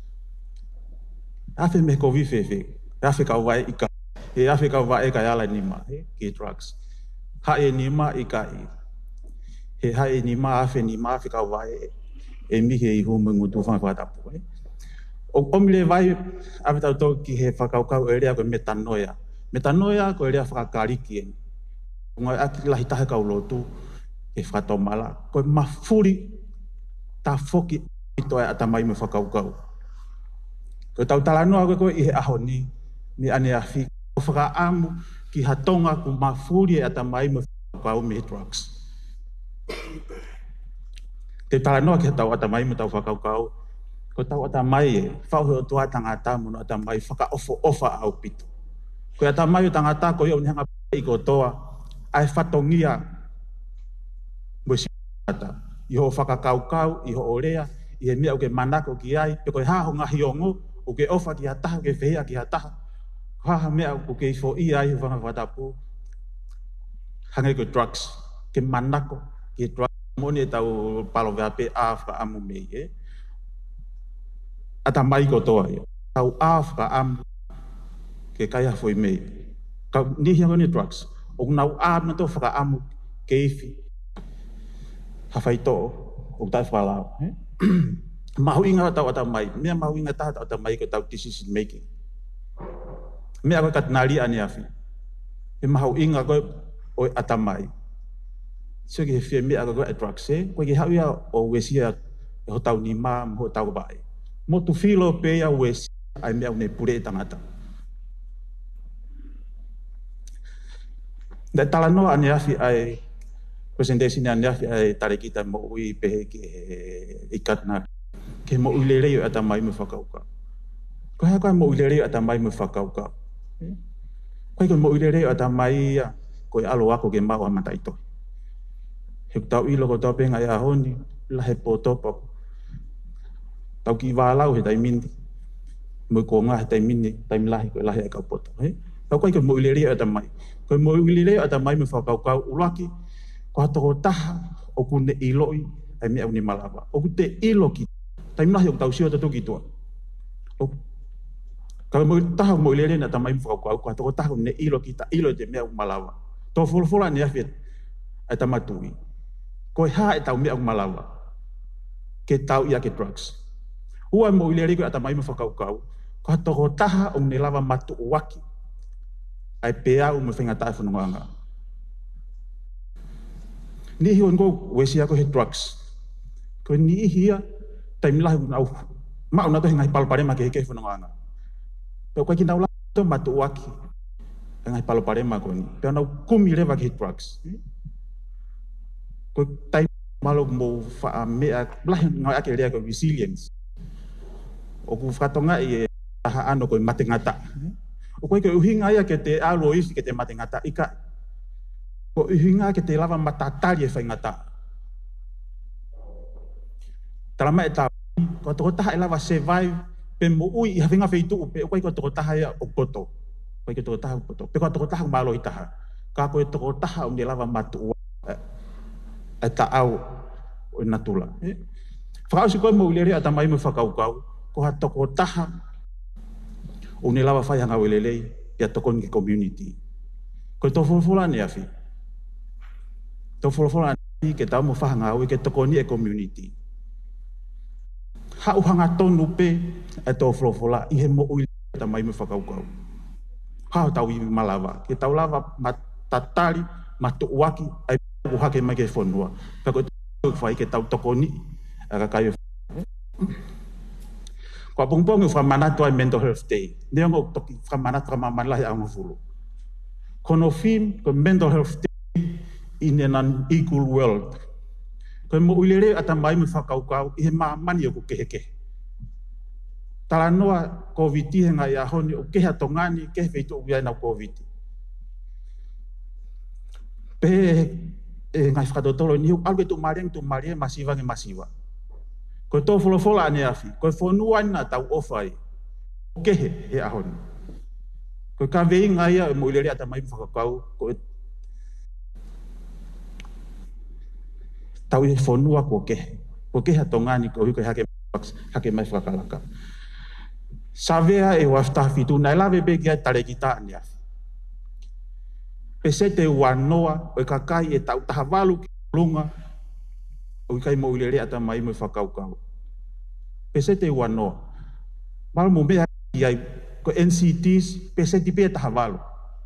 [SPEAKER 5] Afe mehkovi fefe, afe kau wae ika, e afe kau wae ka yala nima, he, ki drugs. Ha e nima ika i. He ha e nima, afe nima, afe kau wae, e mihi e ihu mungu tu whanga whatapu, he. O omile vai, afe tau tau ki he whakaukau e rea ko metanoia. Metanoia ko e rea whakakariki e. Ngai ati lahi tahe kau lotu e whatomala. Koe mafuri ta foki ito e atamai me whakaukau. Koe tau talanoa koe koe i he aho ni ni ane afi. Ko whakaamu ki hatonga ku mafuri e atamai me whakaukau me drugs. Te talanoa ki tau atamai me tau whakaukau. Ko tau atamai e whauhe o tua tangata mono atamai whakaofo ofa au pito. Koe atamai o tangata koe o ni hanga i ko toa. Ai whatongia mo siata. Iho whakakaukau, iho orea, ihe mea uke manako ki ai, pe koe haho ngahi ongo, uke ofa ki hataha, uke whehea ki hataha. Haha mea uke ifo i ai whanga whatapu. Hangai ko drugs, ke manako, ke drugs. Mone tau palo vea pe awha amu mei, eh? Ata mai ko toa, eh? Tau awha amu, ke kaya foi mei. Kau nihi hango ni drugs. O nau aam na to whaka amu keifi. Hawhai to, o tai whalao. Mahu inga tau ata mai. Mea mahu inga taha tau ata mai ko tau decision making. Mea koe katinari ane afi. E mahu inga koe o ata mai. So ki he whia mea koe e drugs e. Koe ki hau ia o wesia e ho tau ni maa mo ho tau bae. Mo tu filo pe ia wesia ai mea une pure tangata. Da tala no ane afi ai presentation ane afi ai tare kita mo ui pehe ki e katna ke mo ui lereo ata mai me whakauka. Ko hea koe mo ui lereo ata mai me whakauka. Koe koe mo ui lereo ata mai koe alo ako ke mau amataito. He tau ilo ko tau penga e ahoni la he po topa. Tau ki wālau he taimini. Mo ko ngā he taimini, taimilahi koe lahi e kaupoto. Tau kai koe mo ileria ata mai. Koe mo ileria ata mai me whakaukau ulaki. Ko hatoko taha o ku ne iloi ai mea uni malawa. O ku te ilo ki. Taimilahi o ku tau sio tatu ki tua. Kalau mo taha mo ileria ata mai me whakaukau. Ko hatoko taha o ne ilo ki ta ilo te mea uni malawa. Tau wholofola ni awhia ai tamatui. Koe haa e tau mea uni malawa. Ke tau ia ke drugs. Ua mo ileria koe ata mai me whakaukau. Ko hatoko taha o ne lava matu uwaki. Ai pea o me whengatai whanunganga. Ni hion ko wesia ko he drugs. Ko ni hia taimilahi unau. Ma una to hingai palparema ke ke whanunganga. Peo koe ki nau lato matu uwaki. Hingai palparema ko ni. Peo nau kumi lewa ke he drugs. Ko taim malo mo wha mea. Blahi ngau ake lea ko resilience. O ku whatonga i e taha ano koe mate ngata. O koe koe uhinga ia ke te alo ifi ke te mate ngata. Ika, ko uhinga ke te lava matatari e whai ngata. Talama e tau, ko toko taha e lava survive, pe mo ui i hawhinga wheitu upe, o koe ko toko taha ia o poto. Koe ke toko taha o poto. Pe ko toko taha malo i taha. Ka koe toko taha o ni lava matu ua. E ta au o natula. Whakausi koe mo uleri ata mai mo whakaukau. Ko ha toko taha o ne lawa whai hanga welelei ia toko ni community. Ko tō wholofola ne awhi. Tō wholofola ne ke tau mo whahanga au ke toko ni e community. Hau hanga tonu pe e tō wholofola i he mo ui ta mai me whakaukau. Hau tau i malawa. Ke tau lava matatari, matuuaki, ai uhake mai ke whonua. Ka koe tō whai ke tau toko ni a ka kai Ko pungpong fra manatu ai mental health day. Neo ngo toki fra manatu fra mamalahi ang fulu. Kono film ko mental health day in an unequal world. Ko mo ulere ata mai me whakaukau i he mamani o ku keheke. Tala noa COVID henga ia honi o keha tongani kehe feitu uia na COVID. Pe e ngai whakatotolo ni alwe tu mareng tu mareng masiva nge masiva. Ko tō wholofola ane awhi, ko whonua na tau ofai, o kehe he ahoni. Ko ka vei ngaia e mo ileri ata mai whakakau, ko tau i whonua ko kehe. Ko kehe tongani ko hiko hake, hake mai whakalaka. Savea e waftahitu, nai lawe beki ai tare ki ta ane awhi. Pese te wanoa, o i kakai e tau tahawalu ki lunga, o i kai mo ileri ata mai mo whakaukau. Pese te wanoa. Malo mo mea i ai, ko N C Ts, pese ti pia tahawalo.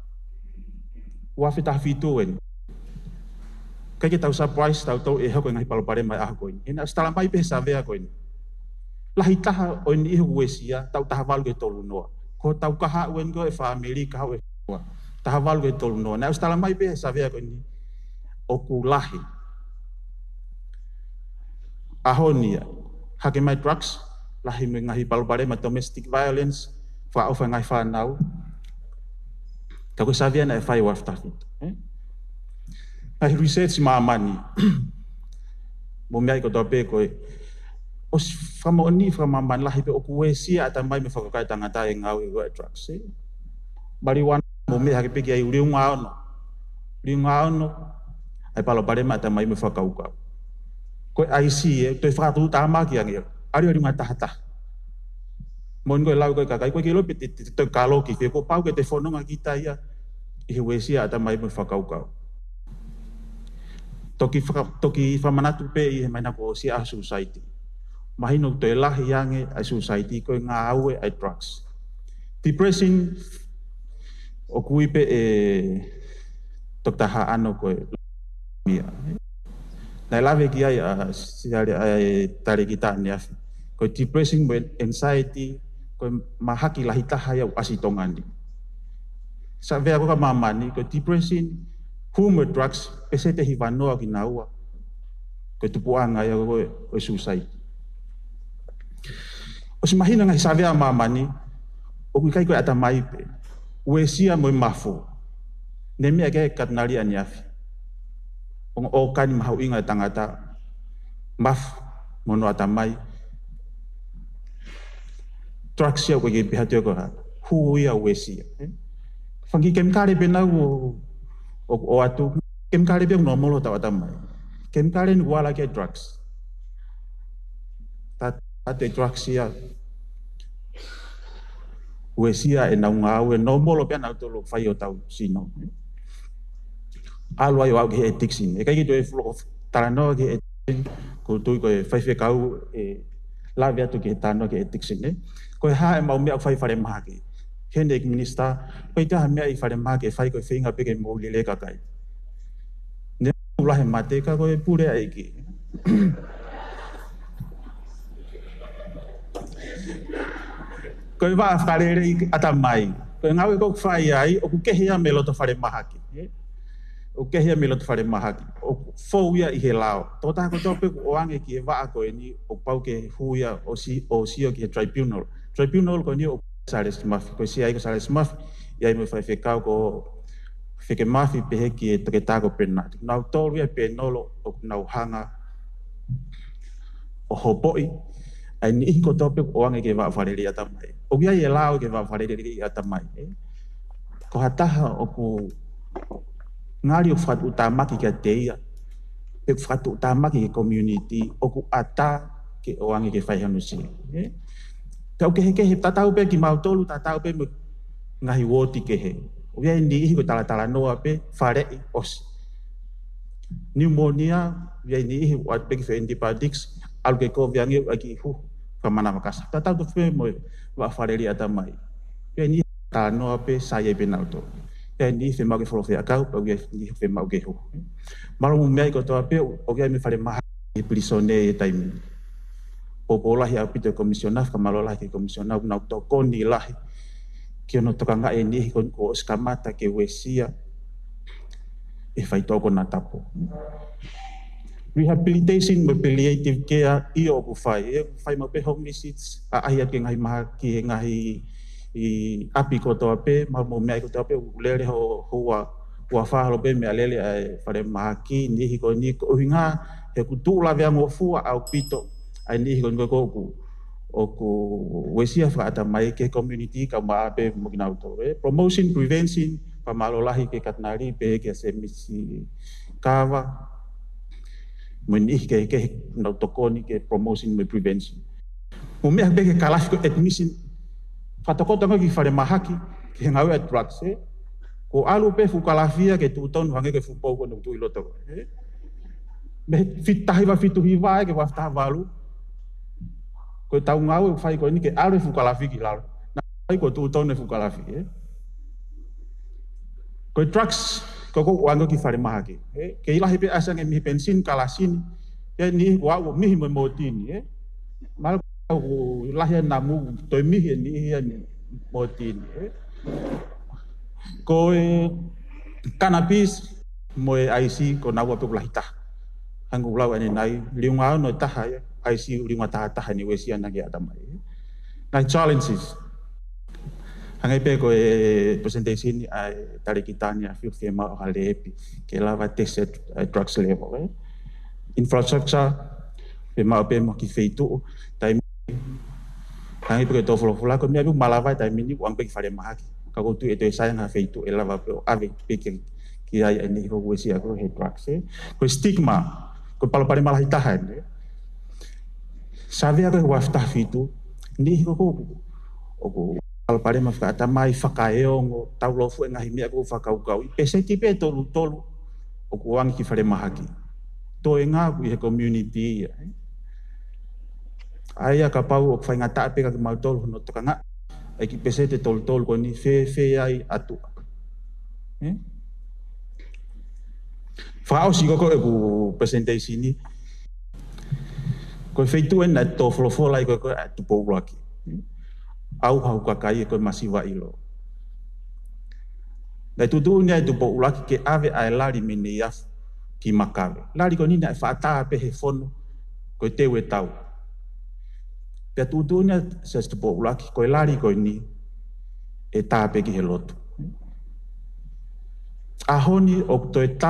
[SPEAKER 5] Wafi tahafitu en. Kai ke tau surprise, tau tau e hako ngai palopare mai aha koin. Ina stala mai pe sa vea koin. Lahi taha o ni ihu wesia, tau tahawalo ke tolu noa. Ko tau kaha uen ko e family, kaha ue noa. Tahawalo ke tolu noa. Na stala mai pe sa vea koin. Oku lahi. Ahonia. Hake mai drugs, lahi me ngahi palopare ma domestic violence, wha ofa ngai whanau. Ka koe savia na e whai waftahi. Ngahi research ma amani. Mo mea ko tope koe. O whama oni whama amani lahi pe oku e sia ata mai me whakakai tangata e ngau e goe drugs. Bari wana mo mea hake peki ai uriunga ono. Uriunga ono, ai palopare ma ata mai me whakaukau. Ko I C e toi whakatu tama ki angea. Ari ari ngā tahata. Mon koe lau koe kakai, koe ki lopi te te kalo ki wheko pau ke te whanonga ki ta ia. I he wesia ata mai me whakaukau. Toki toki whamanatu pe i he maina ko si a society. Mahino toi lahi ange a society koe ngā aue ai drugs. Depression o kui pe e toktaha ano koe mia. Nai lawe ki ai a siare ai tare ki ta ni afi. Ko depressing with anxiety, ko mahaki lahi taha ia asitongani. Sa vea ko ka mamani, ko depressing, humor drugs, pese te hiwanoa ki naua. Ko tupuanga ia ko o suicide. O si mahina ngai sa vea mamani, o kui kai ko ata mai pe. Uesia mo mafo. Nemi ake katnari ani afi. O kani mahau inga tangata maf mono atamai drugs ia ko ke piha te ko ha hu ia wesia fangi kem kare pena o o atu kem kare pe no molo ta wata mai kem kare ni wala ke drugs ta ate drugs ia wesia e na nga we no molo pe na to lo fai o tau sino alwa yo ke etixin e kai to e flo tarano ke ko tu ko fai fe kau e la via to ke tano ke etixin e ko ha e mau me fai fare ma ke hende minister ko ta me ai fare ma ke fai ko finga pe ke mo le ka kai ne la he mate ka ko e pure ai ki ko va fare re ata mai ko ngawe ko fai ai o ke hia me lo to fare ma ki o ke hia me lo to fare ma ki o foia i he lao to ta ko tope o ange ki va ko ni o pau ke huia o si o si o ki tribunal tribunal ko ni o sales maf ko si ai ko sales maf e ai mo fai fe ka ko fe ke mafi pe ki e te ta ko pena na to ri pe no lo o na hanga o hopoi ai ni ko tope o ange ke va fare ri ata mai o ia e lao ke va fare ri ata mai ko hata o ko ngari o fatu tamaki ke teia pe fatu tamaki ke community o ku ata ke o ange ke fai hanu si eh tau ke ke tatau pe ki mau tolu tatau pe ngai woti ke he o ia ni ko tala tala no pe fare os pneumonia ia ni wat pe ke antibiotics al ke ko viange aki hu ka mana makas tatau to pe mo wa fare ri ata mai ia ni ta no pe sai pe na to e ni fe mau ke folo fe akau pe ni fe mau ke ho malo me ko to pe o ke me fare ma prisone time popola ya pito komisionar ka malo la ke komisionar na to koni la ke no to kanga e ni ko ko skamata ke wesia e fai to ko na tapo rehabilitation mo palliative care i o ku fai e fai mo pe home visits a ai ke ngai ma ki ngai i api ko to pe mal mo me ko to pe lele ho ho wa fa lo pe me lele ai fare ma ki ni ko ni ko hinga he ku tu la via mo fu au pito ai ni ko ko ku o ku wesia fa ata mai ke community ka ma pe mo kina to e promotion prevention pa malo lahi ke katnari pe ke semisi kava mo ni ke ke no to ko ni ke promotion me prevention mo me be ke kalaf ko admission fatoko tanga ki fare mahaki ke ngawe at drugs eh ko alu pe fu kalafia ke tu ton wange ke fu po ko no tu iloto eh me fitahi va fitu hiva ke va ta valu ko tau ngawe fai ko ni ke alu fu kalafi ki lalu na ai ko tu ton fu kalafi eh ko drugs ko ko wange ki fare mahaki eh ke ilahi pe asa nge mi pensin kalasin ya ni wa mi mo motini eh mal o lahia namu to mi ni ni motin ko cannabis mo I C ko na wa pe lahita hangu law ani nai liunga no ta ha I C liunga ta ta ni wesi ana ge atamai na challenges hangai pe ko presentation ni ai tari kitania fiu fema halepi ke lava test drugs level infrastructure pe ma pe mo ki feitu tai hangi pe to folo folo ko mi abu malava tai mini wang pe fare mahaki ka ko tu eto sai nga feitu ela va pe ave pe ke ki ai ni ko wesi ako he drugs ko stigma ko palo pare malah itahan sabe ako wa sta fitu ni ko ko o palo pare ma fa mai fakaeongo tau lo fu nga himi ako fakau kau pese tipe tolu tolu o ko wang ki fare mahaki to nga ku he community aya ka pau o fai ngata pe ka mau tol no to kanga ai ki pese te tol tol ko ni fe fe ai atu eh fa o si ko ko ku presentation ni ko feitu en to flo flo lai ko ko atu po roki au hau ka kai ko masiva ilo dai tu tu ni atu po roki ke ave ai lari mini ya ki makave lari ko ni na fa ta pe he fono ko te we tau pe tutunya se sto laki ko lari ko ni e ta pe ki heloto ahoni okto eta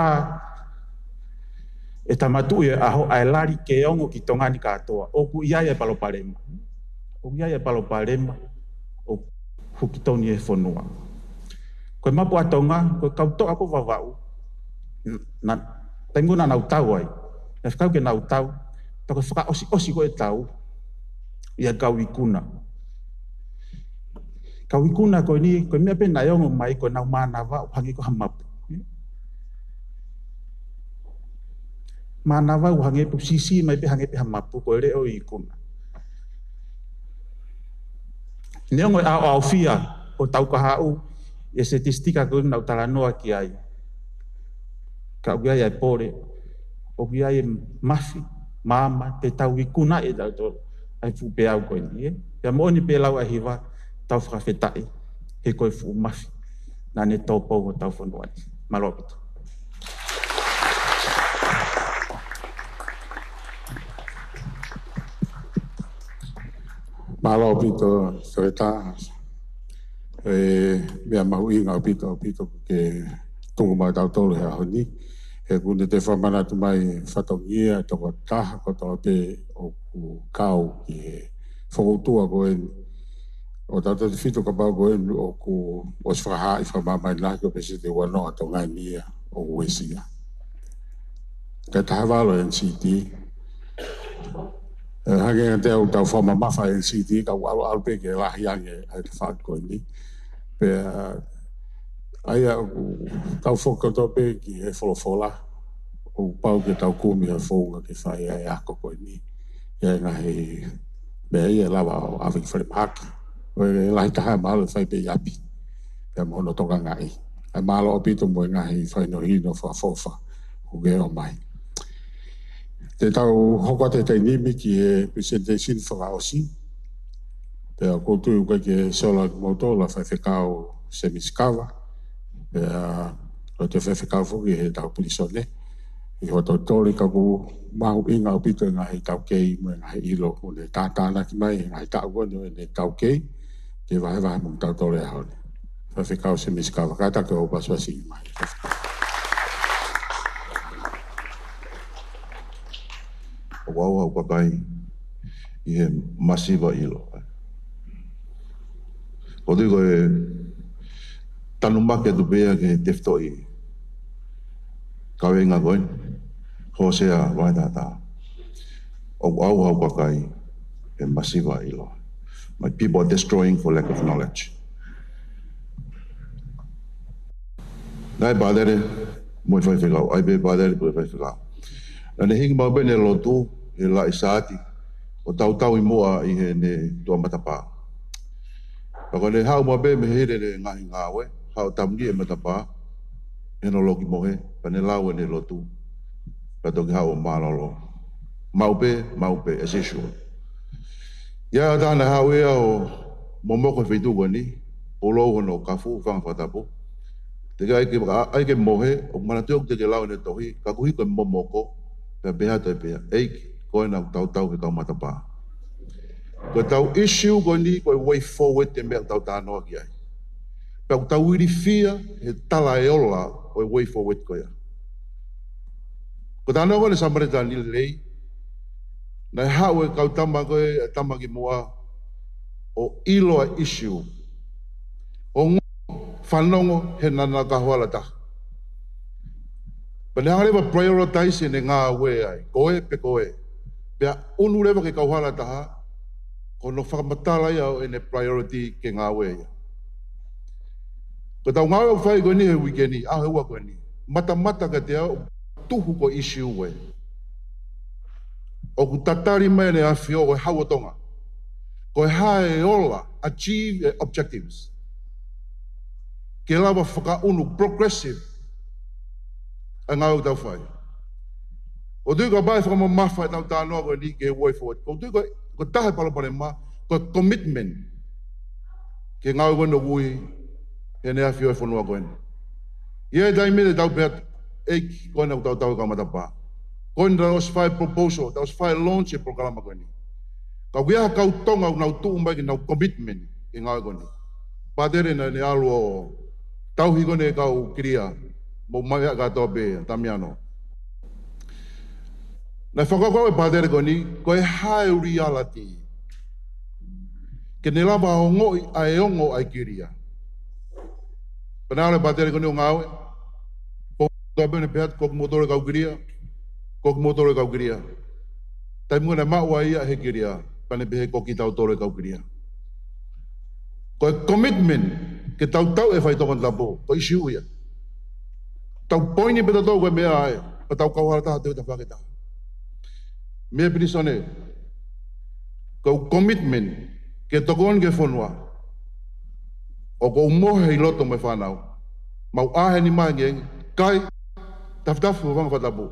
[SPEAKER 5] eta matu e aho ai lari ke ongo ki tonga ni katoa oku ia ia palo palema o ia ia palo palema huki toni e whanua. Koe mapu atonga, koe kautoa ko wawau. Na, taimuna nau tau ai. Na whakau ke nau tau, ta koe whaka osi osi koe tau, ia kau ikuna. Kau ikuna koe ni, koe mea pe naiongo mai, koe nau mana wau, hangi ko hamapu. Mana wau hangi pu sisi, mai pe hangi pe hamapu, koe reo ikuna. Neongo au au fia, o tau kahau, e se tistika koe nau taranoa ki ai. Ka uia ia e pore, o uia ia mafi, mama, te tau ikuna e tau tō, ai fu pe au koe ni, e? Pea mooni pe lau ahiwa, tau whakawhetai, he koe fu mafi, nā ne tō pou o tau whanuani. Maloa pito.
[SPEAKER 3] Malo pito soeta e mea mahu inga pito pito ke tungu mai tau tolu hea honi e kune te whamana tu mai whatongia toko taha ko tō te o ku kau ki he whakoutua ko e o tata te whito ka pau ko e o ku o swhaha i whamamai nā ko pese te wanoa tō ngai nia o uesia ka taha walo N C T hage te au tau whama mawha N C T ka walo alpe ke lahi ange ai te whaat koe ni pe ai au tau whokoto pe ki he wholofola o pau ke tau kumi a whonga ke whai ai ako koe ni ia ngā he mea ia lawa o awik whare maki o e lahi taha malo whai pe yapi pe mono toka ngai ai malo o pito mo ngā he whai no hino wha fofa o ge o mai te tau hoko te te nimi ki e presentation whakaosi. Pea koutu uka ki e sola mautola whai whekao semiskawa. Pea o te whai whekao whuki he tau pulisone. I ho tau tori ka ku mahu inga o pito ngā hei tau kei mo ngā hei ilo. O ne tātāna ki mai ngā hei tau kono e ne tau kei. Ke wahe wahe mong tau tori a hone. Whai whekao semiskawa. Kai take o paswasi mai.
[SPEAKER 2] Wau au kakai i he masiva ilo. Ko tui koe tanu make tu pea ke tefto i kawenga koe, hosea waitata. O au au kakai he masiva ilo. My people are destroying for lack of knowledge. Nai pādere, moi whai whikau, ai pe pādere pui whai whikau. Nane hingi mau bene lotu, he la isaati, o tau tau i mua i he ne tua matapā. Pako ne hau mau bene me here ne ngahi ngāwe, hau tamungi e matapā, he no loki mohe, pa ne lau e ne lotu, pa toki hau o mālolo. Maupe, maupe, as usual. Ia o tāna hau ea o momoko whitu wani, o lou hono kafu, whanga whatapo. Te ka aike mohe, o mana tuok te ke lau ne tohi, ka kuhi koe momoko, pea beha toi pea, eiki, koe nau tau tau ke kau matapā. Koe tau issue koe ni, koe way forward te mea tau tānoa ki ai. Pea tau iri fia, he tala e ola, koe way forward koe a. Ko tānoa koe ne samareta ni lei, nai hau e kau tama koe, tama ki mua, o iloa issue, o ngō whanongo he nana kahuala taha. Pane hanga lewa prioritize ne ngā we ai, koe pe koe. Pea unu lewa ke kauhala taha, ko no whakamatala ia o ene priority ke ngā we ia. Ko tau ngā wau whai koe ni he wikeni, a heua koe ni. Mata mata ka te au, tuhu ko issue we. O ku tatari mai ne awhio koe hauatonga. Koe hae ola, achieve objectives. Ke lawa whaka unu, progressive. A ngā au tau whai. O tui ka bai whakama mawhai tau tānoa koe ni ke way forward. Ko tui ko tahe palapare ma, ko commitment ke ngā au koe no kui he nea whio e whanua koe ni. Ia e tai mele tau pēr eiki koe nau tau tau ka matapā. Koe ni tau whai proposal, tau whai launch e programa koe ni. Ka kuiaha kau tonga nau tuu mai ki nau commitment ke ngā au koe ni. Pātere na ne alu o tau hi koe ne kau kiria. Mo mai a katoa pe, tamiano. Nai whakakau e pātere koe ni, koe hae reality.
[SPEAKER 6] ke ne lava o ngoi ai ongo ai kiria. Penale batere ko ni ngawe. Ko bene peat ko motore kau kiria. Ko motore kau kiria. Tai muna maua ia he kiria. Pane behe ko ki tau tore kau kiria. Ko commitment ke tau tau e fai tokon tapo. Ko isi ia. Tau poini peta tau koe mea ai. Pa tau kau harata te uta whaketa. Mea pinisone. Ko commitment ke tokon ke whanua. O ko mohe i loto me whanau. Mau ahe ni mai ngeng. Kai taftafu wang whatapu.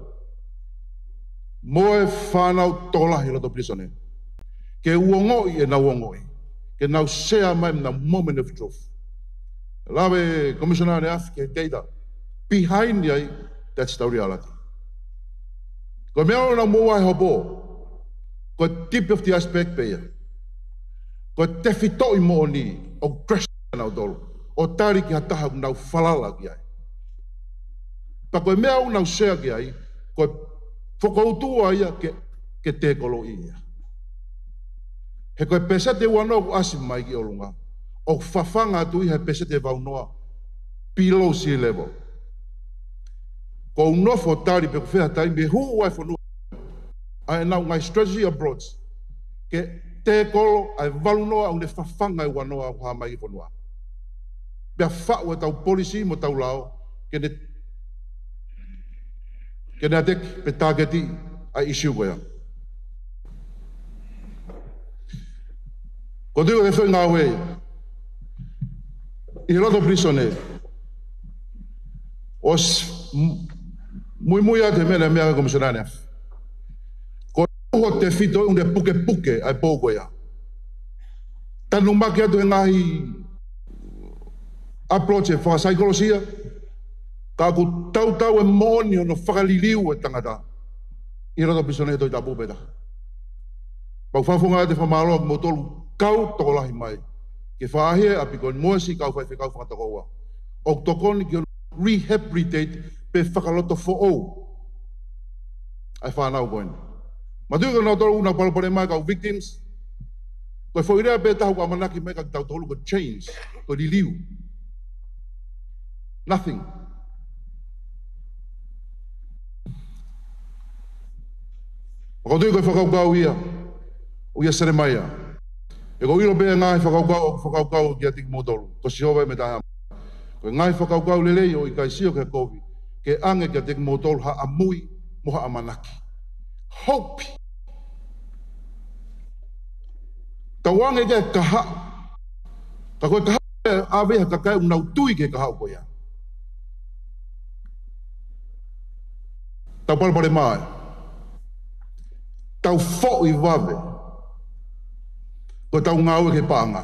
[SPEAKER 6] Moe whanau tola i loto pinisone. Ke uongoi e na uongoi. Ke nau sea mai na moment of truth. Lawe commissioner ne af ke data. Behind yai, that's the reality. Ko mea na mua e hopo. Ko tip of the aspect peia. Ko te fito i mo ni o crash na dolo. O tari ki hataha nau falala ki ai. Pa ko mea nau sea ki ai, ko whakautua ia ke, ke te kolo ia. He koe pesete wanoa ku asim mai ki olunga. O whawhanga tu i he pesete waunoa below sea level. Ko unofo tari pe ku whea tai me hu wai whanua. Ai nau ngai strategy approach. Ke te kolo ai walunoa au ne whawhanga i wanoa ku ha mai ki whanua. Pea whau e tau policy mo tau lao ke ne ke ne atek pe targeti ai issue koea. Ko teo e whainga we, i roto prisone, os mui mui a te mena mea komisionane. Ko uho te fito unde puke puke ai pōko ia. Tanu maki atu e ngahi approach e whaka saikolosia, ka ku tau tau e moni ono whakaliliu e tangata. I roto prisone e toi tapu peta. Pau whawhunga te whamaloa mo tolu kau toko lahi mai. Ke whaahia api koe moesi kau whai whekau whakatokoua. O tokoni ki rehabilitate pe whakaloto fo ou. Ai whanau koen. Ma tui ka nau tolu una palapare mai kau victims. Koe whoirea pe tahu ka manaki mai kau tau tolu ko change. Ko riliu. Nothing. Ko tui koe whakau kau ia. O ia sere mai ia. E ko ilo pe ngai whakaukau, whakaukau ki atik modolu. Ko si hova e me taha. Ko ngai whakaukau lelei o i kai sio ke kovi. Ke ange ki atik modolu ha amui mo ha amanaki. Hope. Tawange ke kaha. Ka koe kaha e awe ha kakai unau tui ke kaha uko ia. Tau palapare mai. Tau fo i wawe. Ko tau ngau ke panga.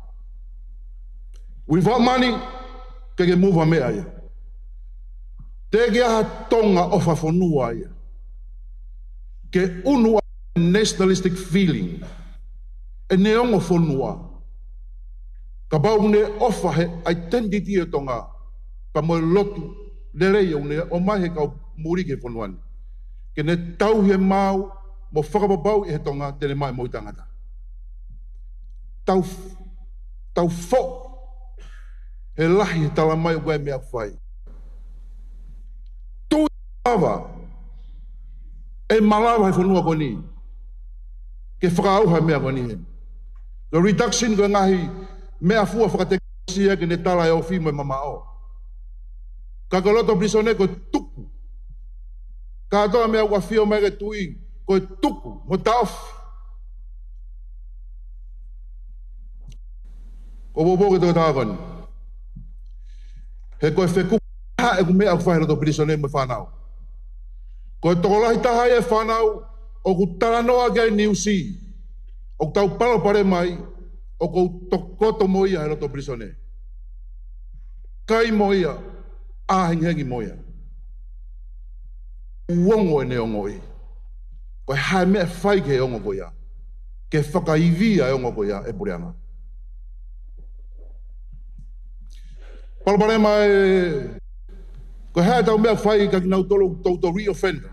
[SPEAKER 6] Without money, ke ke move a mea ia. Te ke aha tonga o whawhanua ia. Ke unu a nationalistic feeling. E neongo whanua. Ka bau ne ofa he identity e tonga. Pa moe lotu. Lerei o ne o mai he kau muri ke whanuani. Ke ne tau he mau mo whakapapau e he tonga tene mai mo i tangata. Tau, tau fo, he lahi he tala mai o koe mea whai. Tui awa, e malawa he whanua koni, ke whakaauha mea koni he. The reduction koe ngahi mea fua whakatekosia ke ne tala e o whimo e mama o. Kakaloto prisone koe tuku. Katoa mea ua whio mai ke tui, koe tuku, mo taofi. O bobo ke tō tākoni. He koe wheku ha e ku mea ku whahera tō prisone me whanau. Koe tokolahi taha e whanau o ku taranoa ke niusi. O ku tau palo pare mai o ku tokoto moia he roto prisone. Kai moia, āhenghengi moia. Uongo e ne ongoi. Koe hae mea whai ke ongo koia. Ke whakaivia e ongo koia e pureanga. Palapare mai, ko hea tau mea whai ka kinau tolo tau to re-offender.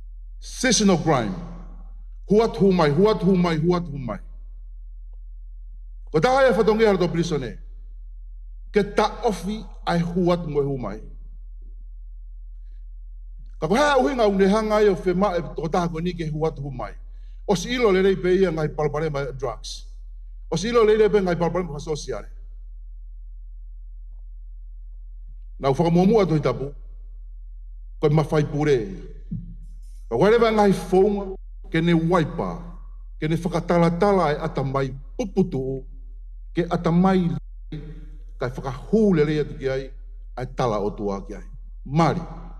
[SPEAKER 6] Seasonal crime. Huat hu mai, huat hu mai, huat hu mai. Ko taha e whatongi hara to prisone. Ke ta ofi ai huat mo humai. Ka ko ha uhinga une hanga i o fe ma e to taha ko ni ke huat humai. O si ilo le rei pe ia ngai palpare ma drugs. O si ilo le rei pe ngai palpare ma sosiale. Na u whakamuamu atu i tapu. Ko ma fai pure. Ka wharewa ngai whaunga ke ne waipa. Ke ne whakatalatala e atamai puputu. Ke atamai kai whakahū le atu ki ai. Ai tala o tua ki ai. Mari.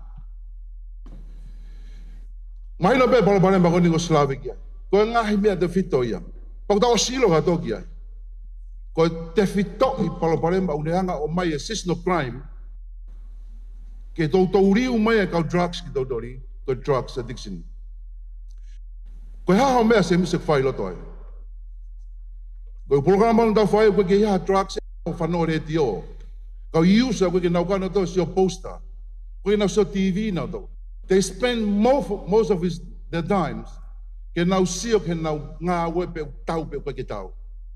[SPEAKER 6] Maina pe palpare ma koni ko slave ki ai. Ko ngahi mea te fito ia. Pau tau silo ka toki ai. Ko te fito i paloparemba uneanga o mai e seasonal crime. Ke tau tau riu mai e kau drugs ki tau tori. Ko drugs addiction. Ko haha mea se misek whai loto ai. Ko programa nung tau whai koe ke haha drugs e o whanau re ti o. Kau iusa koe ke nau kano to si o poster. Koe nau si o T V nau to. They spend most, most of his, their times ke nau sio ke nau ngā ue pe tau pe koe ke tau.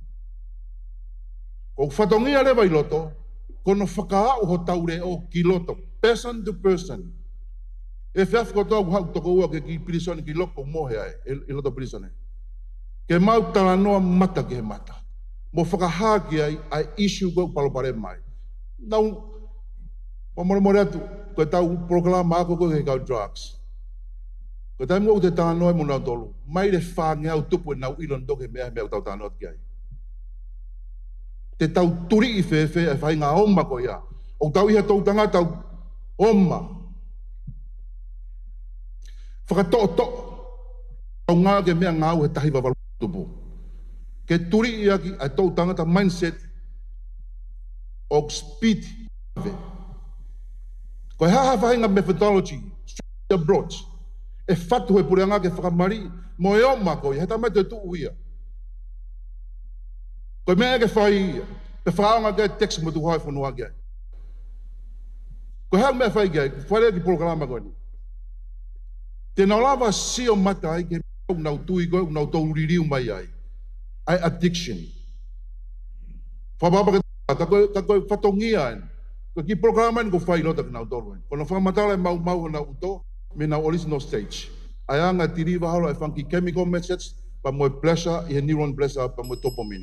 [SPEAKER 6] Ko whatongia rewa i loto, kono whakaau ho tau re o ki loto, person to person. E whiaf ko tau hau toko ua ke ki pirisone ki loko mohe ai, i loto pirisone. Ke mau tala noa mata ke he mata. Mo whakahaki ai, ai issue ko palopare mai. Nau, pamore more atu, koe tau proklama ako koe ke kau drugs. Ko tai mo te tano e mo na tolu. Mai le fa nge au tupu na ilon doke mea mea tau tano ki ai. Te tau turi i fe fe e fai ngā oma ko ia. O tau iha tau tanga tau oma. Whakato to. Tau ngā ke mea ngā au he tahi wawalu tupu. Ke turi i aki ai tau tanga ta mindset o speed. Ko e haha fai ngā methodology. Straight approach. E whatu he pureanga ke whakamari, mo e oma koi, he tamai te tuu ia. Koe mea ke whai ia, pe whaanga ke text mo tu hai whanua ke ai. Koe hea mea whai ke ai, whaarea ki programa koe ni. Te nau lava si o mata ai, ke unau tui koe, unau tau ririu mai ai. Ai addiction. Whababa ke ta koe, ta koe whatongia ai. Koe ki programa ni ko whai lota ki nau tolu ai. Kono whamatala e mau mau na uto, me na original stage. Ai anga tiriva halo e funky chemical message pa mo pleasure i neuron pleasure pa mo dopamine.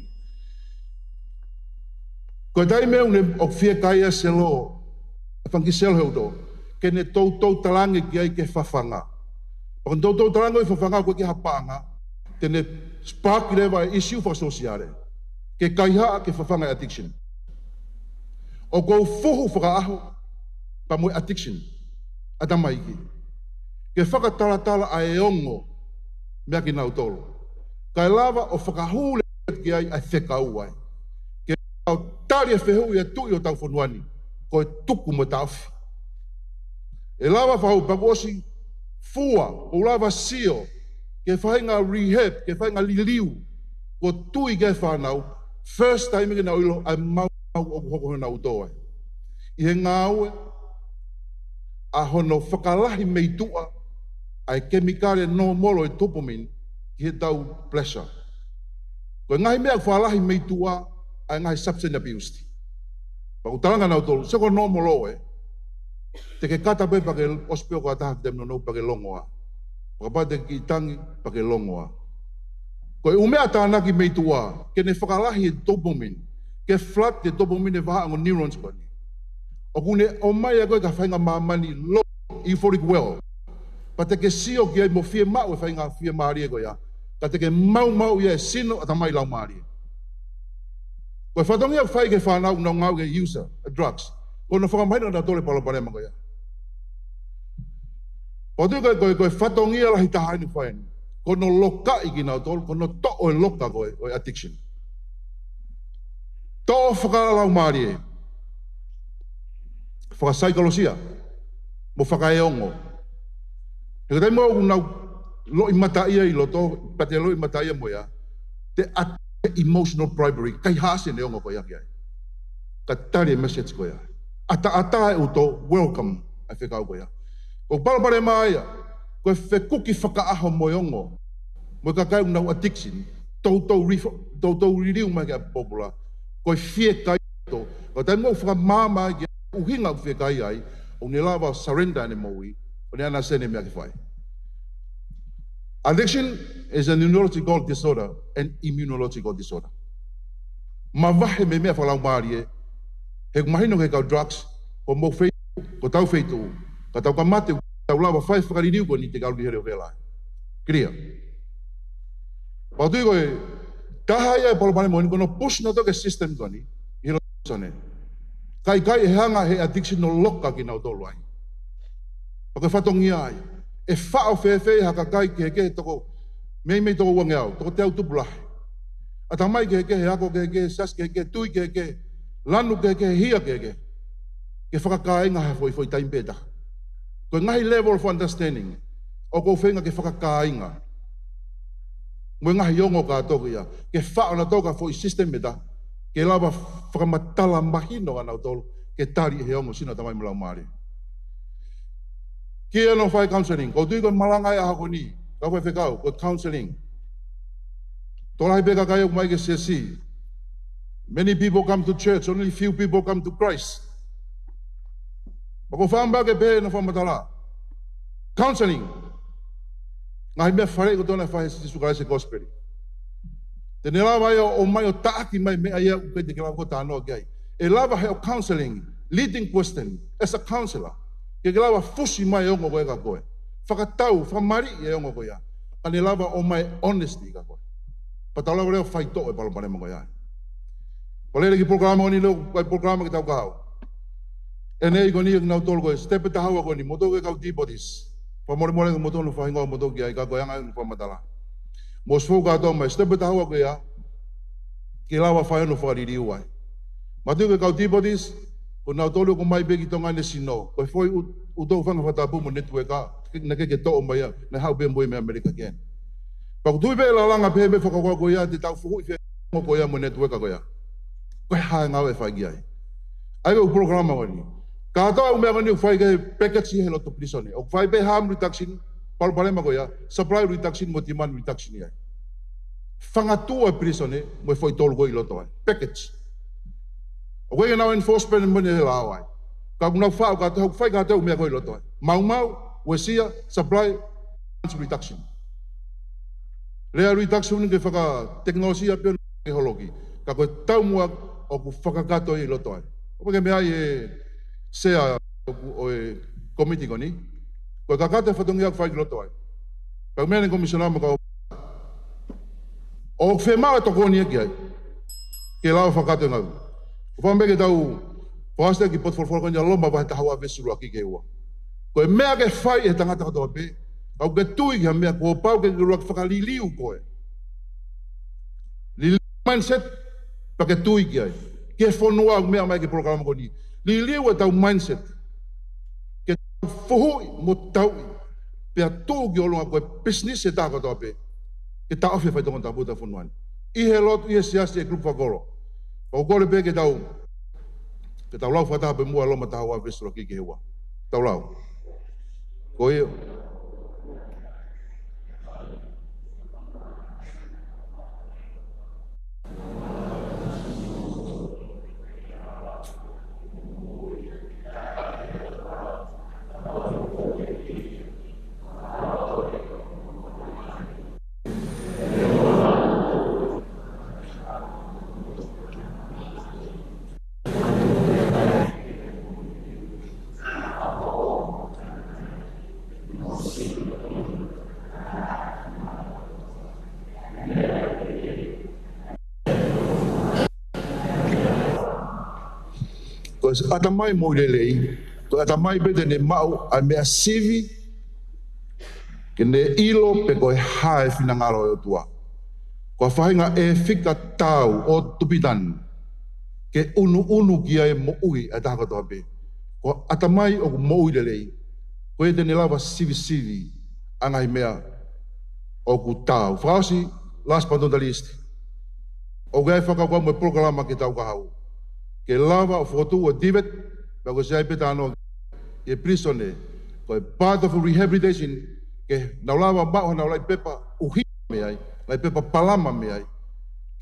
[SPEAKER 6] Ko dai me une o fie kaia selo e funky sel heudo ke ne tou tou talangi ki ai ke fafanga. Pa tou tou talangi i fafanga ko ki hapanga te ne spark leva issue for sociale. Ke kaiha ke fafanga addiction. O ko fuhu whakaaho pa mo addiction. Adamaiki. Ke whakatalatala a e ongo mea ki nau tolo. Kai lava o whakahule ki ai ai whekau ai. Ke au tari e whehu i a tui o tau whanuani. Ko e tuku mo tauwhi. E lava whahau pagosi fua o lava sio. Ke whainga rehab, ke whainga liliu. Ko tui ke whanau. First time ki nau ilo ai mau o hoko nau toa. I he ngāue a hono whakalahi mei tua ai kemikare no molo e dopamine ki he tau pleasure. Ko ngai mea whalahi mei tua ai ngai substance abuse. Pa utalanga nau tolu, seko no molo e, te ke kata pe pake ospeo ko ataha ki temno no pake longoa. Paka pate ki tangi pake longoa. Ko e umea tānaki mei tua, ke ne whakalahi e dopamine, ke flat te dopamine waha ango neurons ko ni. O kune o mai a koe ka whainga mamani lo euphoric well. Pa te ke sio ki ai mo fie mau e whainga fie maari e koe ia. Ka te ke mau mau ia e sino a tamai lau maari. Koe whatongia whai ke whanau nau ngau ke user, drugs. Koe no whakamaina na tole paloparema koe ia. O tu koe koe koe whatongia lahi tahaini whaini. Koe no loka i ki nau tole, koe no to o e loka koe, koe addiction. To whakalau maari e. Whakasaikologisia, mo whakaeongo. E katai mo nau lo i mataia i loto, pate lo i mataia mo ia, te ate emotional bribery, kai hase ne ongo ko ia ki ai. Ka tari message ko ia. Ata ata e uto, welcome, ai whekau ko ia. Ko palapare maa ia, ko e whekuki whakaaho mo ongo, mo i kakai unau addiction, tautou rifo, tautou ririu mai kia popula. Koe fie kai to. Ko tai mo whaka mama kia uhinga u fie kai ai, o ne lava surrender ne maui, o ne ana sene mea ki whai. Addiction is a neurological disorder and immunological disorder. Ma wahe me mea whalau maari e, he kumahino ke kau drugs, ko mo feitu, ko tau feitu, ka tau ka mate, tau lava whai whakaririu ko ni te kauru here o vela. Kiria. Pautui koe, taha ia e palopane mo ni kono push na toke system ko ni, hilo sone. Kai kai e hanga he addiction no loka ki nau tolu ai. Pake whatongia ai. E whao whewhe haka kai ke ke toko, mei mei toko wange au, toko te au tupulahe. Ata mai ke ke he ako ke ke, sas ke ke, tui ke ke, lanu ke ke, hia ke ke. Ke whakakainga ha foi foi taimpeta. Koe ngahi level of understanding, o kou whenga ke whakakainga. Mwe ngahi yongo ka toku ia, ke whao na toka foi system meta, ke lawa whakamatala mahino anau tolu, ke tari he ongo sina tamai mulau maari. Kia no whai counselling, ko tui koe malangai aha ko ni, ka koe whekau, koe counselling. Tolai beka kai o mai ke C C. Many people come to church, only few people come to Christ. Pako whaamba ke pe no whamatala. Counselling. Ngai mea whare ko tona whae si sukarai se gospel. Te ne lawa ia o mai o taaki mai mea ia uke te ke lawa ko tānoa ki ai. E lawa he o counselling, leading question, as a counselor. Ke ke lawa fusi mai ongo koe ka koe. Whakatau, whamari e ongo koe ia. Ka ne lawa o mai honesty ka koe. Patala leo fai to e palopane mo ia. Palere ki programa oni leo, kai programa ki tau kahau. E nei ko ni ngau tolu koe, step ta hawa ko ni, moto ke kau T-bodies. Pa more more ko moto no fai ngau moto ki ai, ka koe anga ni pamatala. Mo sfo ka to mai, step ta hawa ko ia, ki lawa fai no fai riri uai. Matu ke kau T-bodies, ko ngau tolu ko mai beki tonga ne sino, koe foi utou whanga whatapu mo network ka, na ke ke to o mai ia, na hau bemboi me Amerika kien. Pako tui pe la langa pe me whakakoa ko ia, te tau fuhui whea ko ia mo network ko ia. Koe hae ngau e whai ki ai. Ai ko programa wani. Ka atoa umea wani u whai ke package he loto prisone. O whai pe harm reduction, paru parema ko ia, supply reduction mo demand reduction ia. Whangatua prisone, mo e whai tolu ko i loto ai. Package. O koe nau enforcement mo ne he lao ai. Ka kunau whao ka atoa, whai ka atoa umea ko i loto ai. Mau mau, wesia, supply reduction. Rea reduction ni ke whaka teknolosia pio ke holoki. Ka koe tau mua o ku whakakato i loto ai. O ke mea i e sea o e komiti ko ni. Koe kakate whatongi aku whai ki loto ai. Ka mea ni komisionama ka o. O whemao toko ni eki ai. Ke lao whakato ngau. O whambe ke tau whaste ki potfolfol ko ni a lomba wahe tahawa vesuru aki ke ua. Koe mea ke whai e tangata katoa pe. Au ke tui ki ha mea ko pau ke ruak whakaliliu koe. Liliu mindset pa ke tui ki ai. Ke whanua au mea mai ke programa ko ni. Liliu e tau mindset. Ke tau whuhui mo tau i. Pea tū ki olunga koe business e tā katoa pe. Ke tau awhi whaitonga tā puta whanuan. I he lotu i he siasi e grup whakoro. Pau kore pe ke tau. Ke tau lau whataha pe mua loma tahawa vesura ki ke hewa. Tau lau. Ko eo. Ata mai mo lelei, to ata mai bete ne mau a mea sivi, ke ne ilo pe koe hae fina ngaro e o tua. Koa whahinga e whika tau o tupitan, ke unu unu ki ai mo ui a taka toa pe. Koa ata mai o mo ui lelei, koe te ne lava sivi sivi, angai mea o ku tau. Whaosi, last but not the least, o gai whakakoa mo programa ke tau kahau. Ke lava o fotu o David, pa ko siya ipeta ano, ke prisone, ko part of rehabilitation, ke naulawa mao na ulai pepa uhi me ai, lai pepa palama me ai,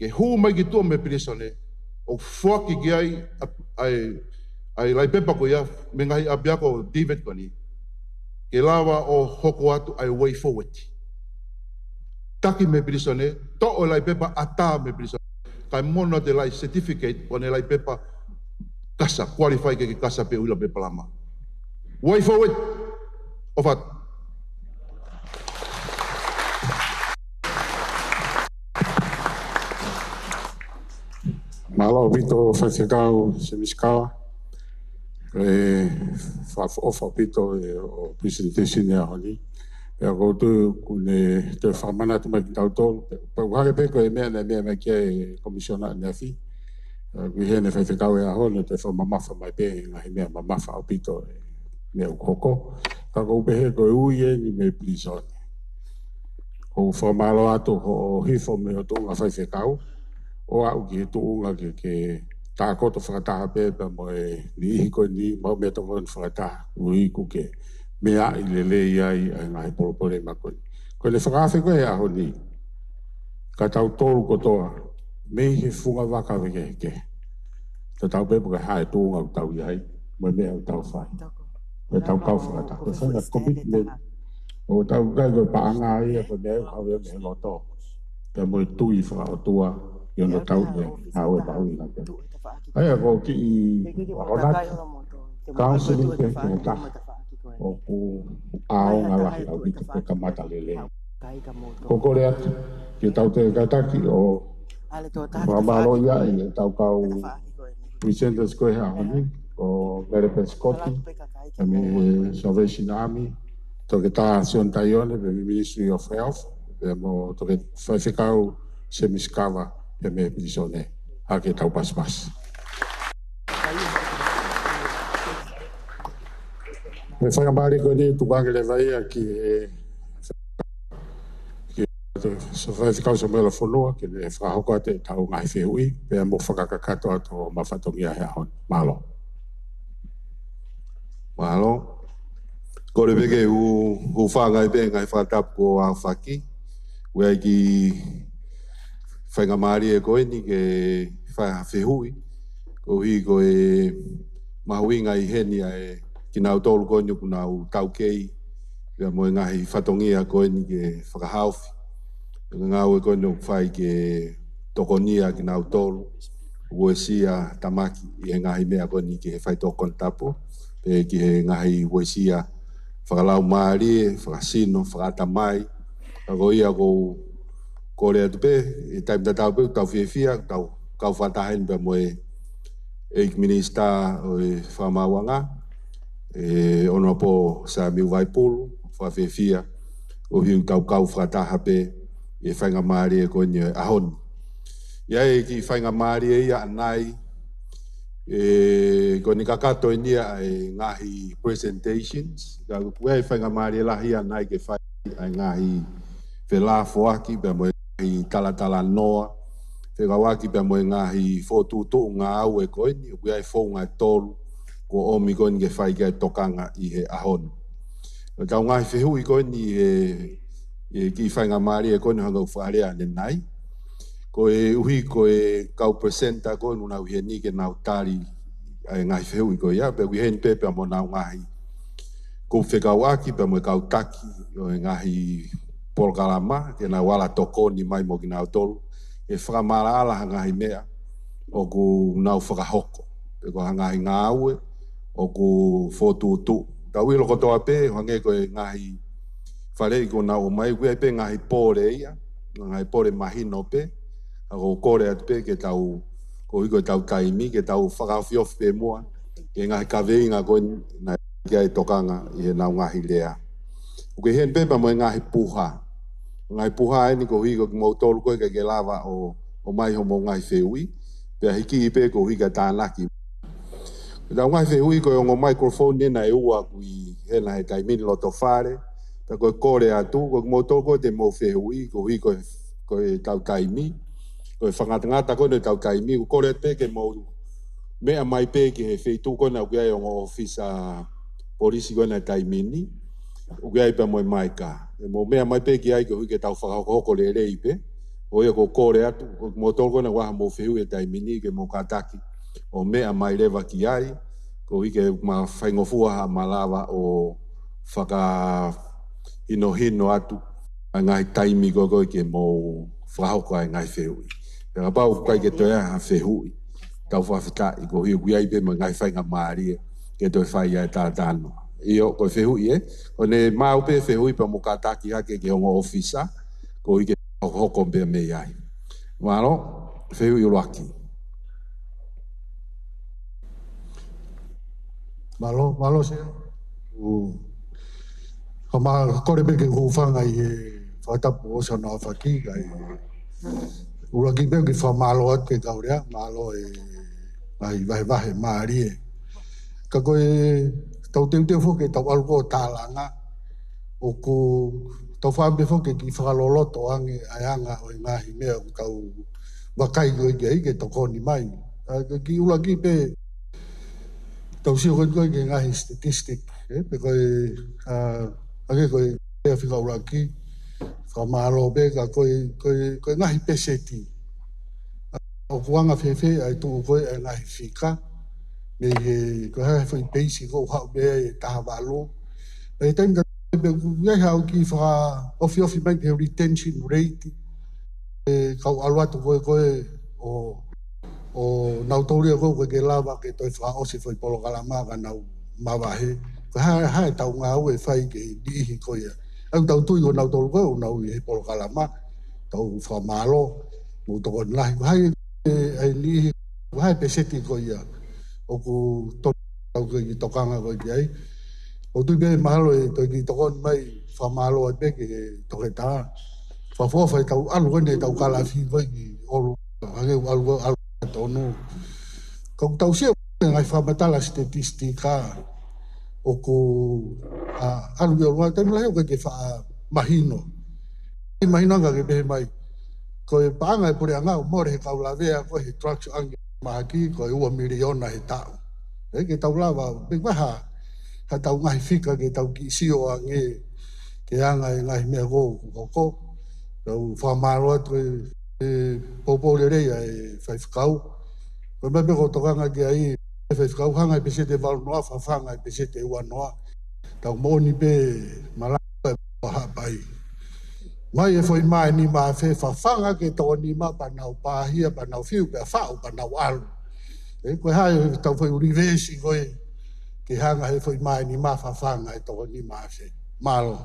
[SPEAKER 6] ke hu mai ki tua me pirisone, o fuaki ki ai, ai, ai lai pepa ko ia, me ngai abiako David koni, ke lawa o hoko atu ai way forward. Taki me pirisone, to o lai pepa ata me pirisone, kai mono te lai certificate, o ne lai pepa kasa, qualify ke kasa pe uila pepa lama. Way forward, ofat.
[SPEAKER 3] Malo pito whaitekau se miskawa. E whaofa pito e o presentation e ahoni. E a koutu kune te whamana tu mai ki tau tolu. Pau hake peko e mea na mea mai kia e komisiona ne afi. Kui hene whaitekau e ahoni te whamamafa mai pe ngahi mea mamafa o pito e mea ukoko. Ka kou pehe koe ui e ni me plisone. Kou whamalo ato ho hifo me o tunga whaitekau. O au ki tu unga ke ke ta koto whakataha pepa mo e ni ihi koe ni mau mea tongo ni whakataha ui ku ke mea i le le iai a ngai polopole ma koe. Koe le whakawhi koe e aho ni ka tau tolu kotoa me he funga waka weke ke ta tau pepa ka hae tu unga u tau iai mo mea u tau whai me tau kau whakataha koe whanga commitment o tau kai koe paanga ia koe mea u hawe me loto ka mo i tui whakaotua yo no tau e hawe tau i nake. Ai a ko ki i wakonat, counseling ke ke ta, o ku ao ngā lahi au ita ke kamata lele. Ko kore atu, ki tau te kataki o whamalo ia i tau kau presenters koe hea honi, o Merepe Scotty, e me Salvation Army, toke tā Sion Taione, me Ministry of Health, e mo toke whaiwhikau se miskawa, e me pilisone hake tau pas-pas. Me whakamari koe ni tukange le vai a ki e ki se whaikau sa mela whanua ki le whakahoko ate tau ngai whihui pea mo whakakakato ato mawhatongia hea hon. Mahalo.
[SPEAKER 7] Mahalo. Kore peke hu hu whangai pe ngai whakatapu ko a whaki. Wea ki whainga maari e koe ni ke whainga whihui. Ko hi koe mahuinga i heni e ki nau tolu koe ni kunau tau kei. Pea moe ngahi whatongia koe ni ke whakahauwhi. Ngau e koe ni whai ke tokonia ki nau tolu. Uesia tamaki i he ngahi mea koe ni ke whai tokon tapo. Pe ki he ngahi uesia whakalau maari, whakasino, whakatamai. Ako ia ko kore atu pe, e taim tatau pe, tau whiewhia, tau kau whatahen pe moe eik minista o e whamawanga, e ono po sa miu waipulu, whawhiewhia, o hiu tau kau whataha pe, e whainga maari e koe ni ahoni. Ia e ki whainga maari e ia anai, e koe ni kakato e nia e ngahi presentations, ka kue e whainga maari e lahi anai ke whai ai ngahi whela foaki, pe moe ngahi talatala noa, whekawaki pe moe ngahi whotutu ngā au e koe ni, kue ai whou ngai tolu, ko omi koe ni ke whai kia tokanga i he ahoni. Tau ngahi whehu i koe ni e, e ki whainga maari e koe ni hangau whaarea ne nai, ko e uhi ko e kau presenta ko nuna uhi ni ke nau tari ai ngahi whehu i koe ia, pe uhi hen pepe mo nau ngahi ko whekawaki pe mo e kau taki o e ngahi polkalama, ke nau wala toko ni mai mo ki nau tolu, e whakamara ala hangahi mea o ku nau whakahoko, pe ko hangahi ngā aue o ku whotutu. Tau ilo kotoa pe, hange ko e ngahi wharei ko nau o mai, kue pe ngahi pōre ia, ngahi pōre mahino pe, ako kore atu pe ke tau, ko iko tau taimi, ke tau whakawhiof pe mua, ke ngahi kaweinga ko na kia e tokanga i he nau ngahi lea. Uke hen pepa mo e ngahi puha. Ngahi puha e ni ko hiko ki mau tolu koe ke ke lava o, o mai ho mo ngahi wheui, pea hiki i pe ko hika tānaki. Tau ngahi wheui ko e o microphone nena e ua kui hena he taimini loto whare, pea koe kore atu, ko ki mau tolu koe te mo wheui, ko hiko ko e tau taimi, ko e whangatangata koe ne tau taimi, ko kore pe ke mau mea mai pe ki he wheitu koe na ukia e o ofisa polisi koe na taimini, ukia i pe mo e mai ka. E mo mea mai pe ki ai ko hike tau whakahoko le rei pe, O ia ko kore atu, mo tolko na waha mo whiu e taimini ke mo kataki. O mea mai lewa ki ai, ko ike ma whaingofua ha malawa o whaka hino hino atu. A ngai taimi ko ko ke mo whahoko ai ngai whiu. Pera pau kai ke toea ha whiu. Tau whawhita i ko hiu kuiai pe ma ngai whainga maari ke toi whai ai tātano. Io ko whiu i e, o ne mau pe whiu i pa mo kataki hake ke hongo ofisa, ko ike hoko pe me ai. Wano, whiu i uruaki.
[SPEAKER 3] Malo, malo se. Ko ma kore be ke hufanga i e whatapu o sa na whaki kai. Uruaki be ke whamalo at ke kaurea, malo e ai vahe vahe maari e. Ka koe tau teu teu fo ke tau alko tālanga o ko tau whambe fo ke ki whakaloloto ange ai anga o ngahi mea o tau wakai koe ke ai ke tokoni mai. Ki uruaki pe tau sio koe koe ke ngahi statistic. Pe koe ake koe pea whika uraki whamalo pe ka koe koe ngahi peseti. O kuanga whewhe ai tuu koe ai ngahi whika. Me he koe hae whai peisi ko hau mea e taha walo. E tainga pe iai hau ki wha ofi ofi mai pe retention rate. E kau aluatu koe koe o o nau tauria koe koe ke lava ke toi wha osi whai polo kalama ka nau mawahe. Koe hae hae tau ngā ue whai ke dihi koe ia. Au tau tui o nau tolu koe o nau i he polo kalama. Tau wha malo. Mo toko nahi. Koe hae ai nihi. Koe hae peseti koe ia. O ku tau koe ki tokanga koe ki ai. O tui be mahalo e toi ki tokon mai wha malo ai be ke toke tā. Wha fuawhai tau alu kone tau kalafi koe ki olu. Hange alu alu tonu. Kau tau sia ngai whamatala statistika o ku alu i olua. Tani lahi o koe ke wha mahino. Mahino anga ke behe mai. Koe paanga e pure anga o more he kaulavea koe he trucks ange mahaki koe ua miliona he tau. E ke tau lava, pe waha ha tau ngahi whika ke tau ki sio ange ke anga e ngahi mea kou koko. Tau whamaro atu e popole reia e whaifkau. Koe mepe ko tokanga ki ai e whaifkau hanga e pesete walunoa, whawhanga e pesete uanoa. Tau moni pe malaka e paha pai. Mai e foi mai ni ma fe whawhanga ke tō ni ma panau pāhia, panau whiu, pia whao, panau alu. E koe hae tau foi urivesi koe ke hanga he foi mai ni ma whawhanga e tō ni ma fe. Malo.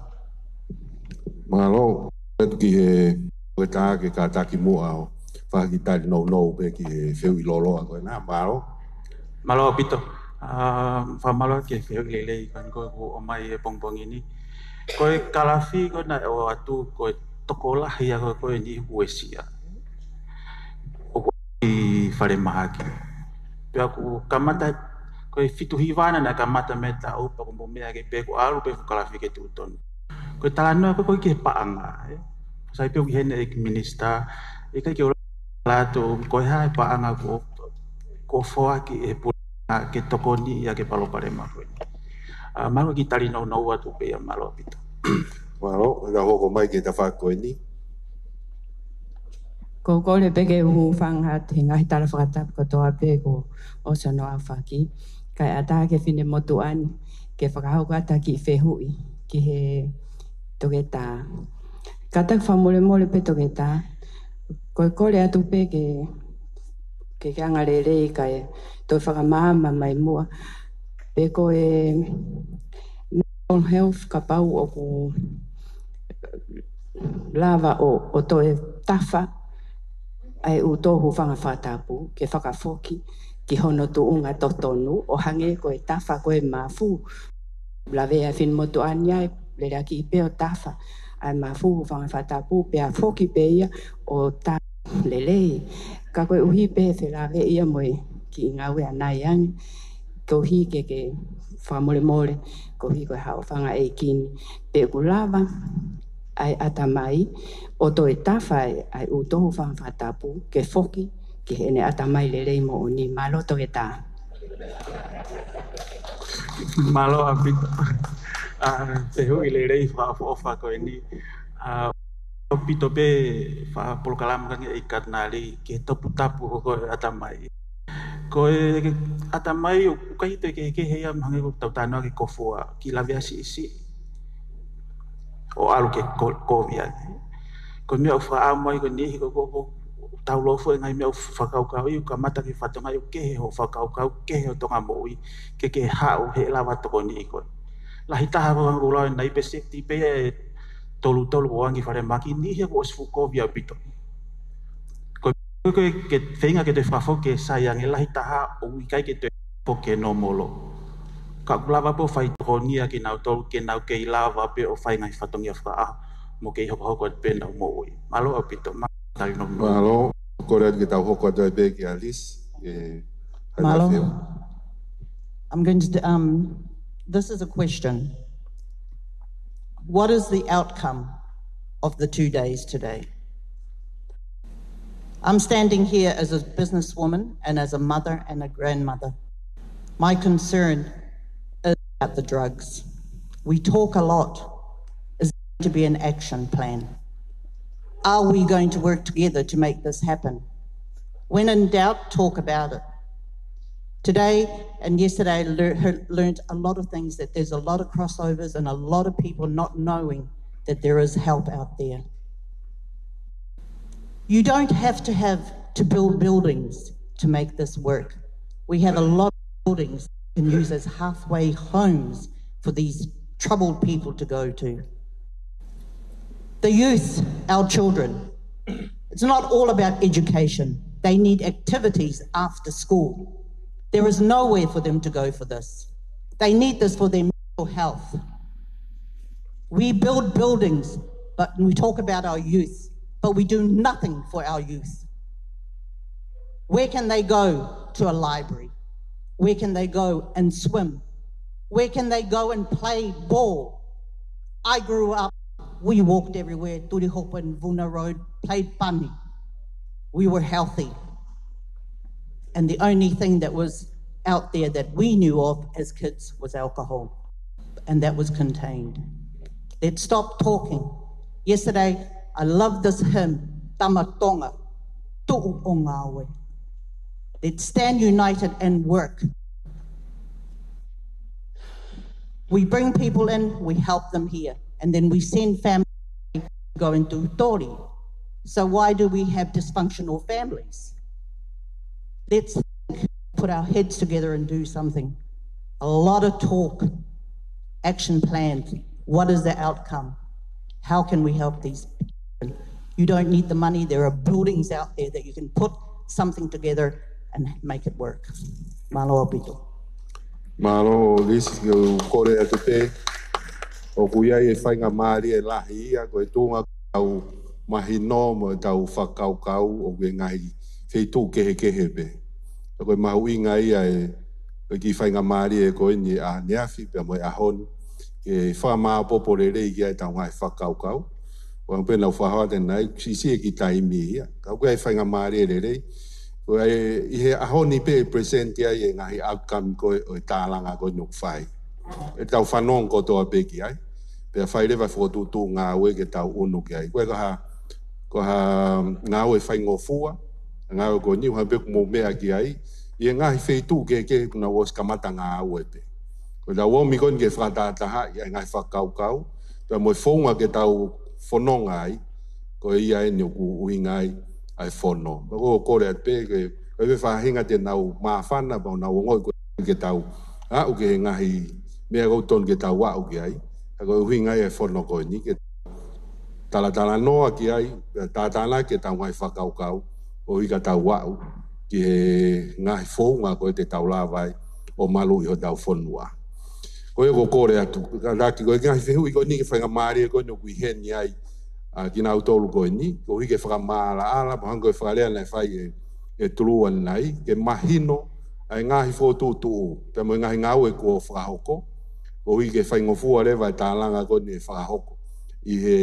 [SPEAKER 7] Malo. Etu ki he koe tā ke kātaki mua o whaki tari nou nou pe ki he whiu i loloa koe nā. Malo.
[SPEAKER 5] Malo pito. Whamalo ke whiu i lelei kan koe ko o mai e pongpong ini. Koe kalafi koe na o atu koe tokolahi a koe koe ni huesia. O koe i whare mahaki. Pea ku kamata koe fitu hiwana na kamata me ta upa kumbo mea ke pe ko alu pe kalafi ke tutonu. Koe talanoa koe koe ke paanga. Sai peo ki hene e ki minista. E kai ke ora lato koe hae paanga ko ko foa ki e puna ke tokoni ia ke palopare ma koe. Malo ki tari nau nau atu pe a malo pito.
[SPEAKER 7] Malo, nga hoko mai ke ta whako ni.
[SPEAKER 8] Ko kore peke uhu whangat he ngahi tala whakatap ko toa pe ko o sano a whaki. Kai ata ke whine motu ani ke whakahauka ata ki whehui ki he toke tā. Katak whamole mole pe toke tā. Koe kore atu pe ke ke kianga re rei kai toi whakamahama mai mua. Pe koe mental health ka pau o ku lava o, o toe tafa ai u tohu whanga whatapu ke whakafoki ki hono tuunga totonu o hange koe tafa koe mafu lavea fin motu anyai le raki i peo tafa ai mafu whanga whatapu pea foki pe ia o ta lelei ka koe uhi pe se lave ia moe ki ngawe anai angi ko hi ke ke whamole mole ko hi koe hao whanga e kini pe kulava ai atamai o toi tawhai ai u tohu whangwhatapu ke foki ki hene atamai le rei mo o ni malo toke tā.
[SPEAKER 5] Malo apito. Te hui le rei whaafo koe ni. Pito pe fa polkalam kan e katnali ke tapu tapu ko atamai. Ko atamai o kai te ke ke hea mangi ko tautano ke kofua ki la via si si. O alu ke ko via. Ko mi o fa amoi ko ni ko ko tau lo fo ngai mi o fa kau kau i ka mata ki fa tonga o ke ho fa kau kau ke ho tonga moi ke ke ha o he lava to ko ni ko. La hita ha ko lo nai pe se ti pe tolu tolu wangi fare maki ni he ko sfuko via pito. Ko ko ke fenga ke te fa fo ke sayang la hita ha o kai ke te po ke no molo. Ka lava po fai to ni ki na tolu ke na ke lava pe o fai ngai fa tonga fa mo ke ho ko pe na mo i. Malo pito ma tali no.
[SPEAKER 7] Malo correct kita hoko do be ki alis e
[SPEAKER 9] Malo, I'm going to um this is a question. What is the outcome of the two days today? I'm standing here as a businesswoman and as a mother and a grandmother. My concern is about the drugs. We talk a lot. Is there going to be an action plan? Are we going to work together to make this happen? When in doubt, talk about it. Today and yesterday, I lear- learned a lot of things, that there's a lot of crossovers and a lot of people not knowing that there is help out there. You don't have to have to build buildings to make this work. We have a lot of buildings we can use as halfway homes for these troubled people to go to. The youth, our children, it's not all about education. They need activities after school. There is nowhere for them to go for this. They need this for their mental health. We build buildings, but we talk about our youth, but we do nothing for our youth. Where can they go to a library? Where can they go and swim? Where can they go and play ball? I grew up, we walked everywhere, Turihopa and Vuna Road, played pani. We were healthy. And the only thing that was out there that we knew of as kids was alcohol, and that was contained. Let's stop talking. Yesterday, I love this hymn, Tamatonga, Tu'u o Ngāwe. Let's stand united and work. We bring people in, we help them here, and then we send families go into Tori. So why do we have dysfunctional families? Let's think, put our heads together and do something. A lot of talk, action plans. What is the outcome? How can we help these people? You don't need the money. There are buildings out there that you can put something together and make it work. Malo apito.
[SPEAKER 7] Malo lis ko kore atu te o kuia e whainga maari e lahi ia ko e tūnga kau mahino mo tau whakau kau o kue ngai wheitu kehe kehe pe. O koe mahu inga ia e o ki whainga maari e koe ni a neafi pe mo e ahon ke whamaa popore rei kia e tau ngai whakau kau. O ang pena whahawa tenai sisi e ki taimi ia. Kau koe e whainga maari e re rei. Ko e ihe ahoni pe present ia e ngahi outcome ko e tālanga ko nuk whai. E tau whanong ko toa pe ki ai. Pe a whai rewa whotutu ngā ue ke tau unu ki ai. Koe ko ha, ko ha ngā ue whai ngofua. Ngā ue ko niu ha pe kumo mea ki ai. I e ngahi wheitu ke ke kuna was kamata ngā ue pe. Ko tau womi kon ke whakataha i ai ngahi whakau kau. Pe mo e whonga ke tau whanonga ai. Ko ia e niu ku uhinga ai. Ai fono. Ko kore at pe ke e we whahinga te nau mawhana pa nau ngoi ko ke tau. Ha u ke ngahi mea gauton ke tau wa u ke ai. Ha ko uhinga ai fono ko ni ke tala tala noa ki ai. Tātana ke tau ngai whakau kau. O hika tau wa u. Ki he ngahi whonga ko te tau la vai. O malu i ho tau fonua. Ko e ko kore atu. Raki ko e ngahi whehu i ko ni ke whainga maari ko ni ku i heni ai. Ki nau tolu koe ni, ko hike whakamaala ala, pahango e whakalea nei whai e, e tuluan nei, ke mahino, ai ngahi whotutu, pe mo ngahi ngau e ko whakahoko, ko hike whaingofua rewa e tālanga ko ni e whakahoko, i he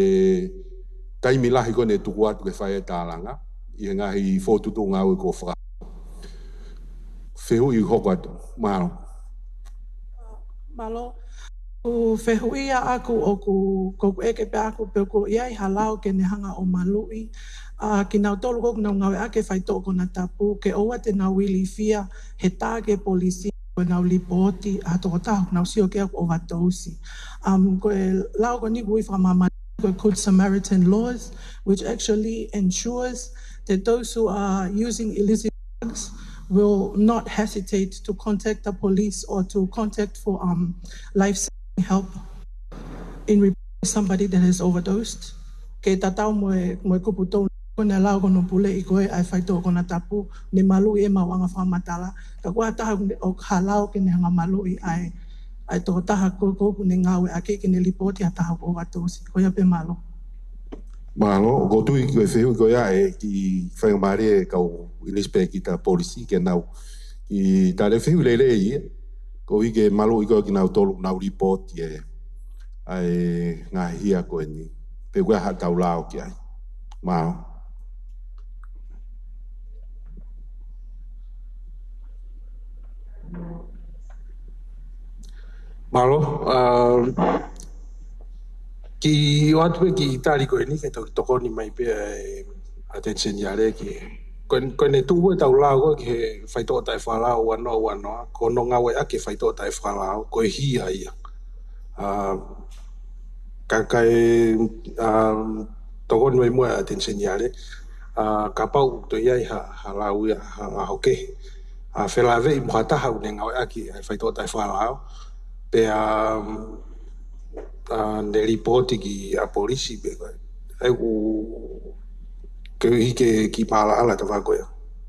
[SPEAKER 7] taimi lahi ko ni e tuku atu ke whai e tālanga, i he ngahi whotutu ngau e ko whakahoko. Whehu i hoko atu, Malo.
[SPEAKER 4] Malo,
[SPEAKER 10] O whehuia aku o ku koku eke pe aku pe ko iai halau ke nehanga o malui. Uh, ki nau tolu koku nau ngawe ake whaito ko na tapu ke oa te nau wili fia he tāke polisi ko nau lipoti a toko tahu nau sio ke aku o watousi. Um, ko e lau ko niku i whamama ko Good Samaritan laws which actually ensures that those who are using illicit drugs will not hesitate to contact the police or to contact for um, life help in reporting somebody that has overdosed. Ke tatau mo e mo kupu tau kona lau kono pule i koe ai whaito kona tapu ne malu e mawanga whamatala. Ka kua taha o halau ke ne hanga malu i ai ai tō taha kōku ne ngawe ake ke ne lipoti a taha o watosi. Koia pe malo.
[SPEAKER 7] Malo, ko tui koe whehu koe a e ki whaingamari e kau inispe ki ta polisi ke nau. Ki tare whehu leile i e. Ko i ke malo i koe ki nau tolu nau ripoti e ai ngā hia koe ni. Pe koe ha tau lao ki ai. Malo.
[SPEAKER 11] Malo, uh, ki watu ki tari koe ni ke tau toko ni mai pe attention yare ki koe ne tu e tau lao koe ki he whaito tai whalao wanoa wanoa ko no ngawe ake whaito tai whalao koe hia ia uh, kakai um, toko ni mai mua attention yare uh, ka pau to iai ha, ha lau ia ha hoke a whelave i muhataha une ngawe ake whaito tai whalao pe a um, uh, ne ripoti ki a polisi pe koe ai ku ke hike ki pala ala ta vakoia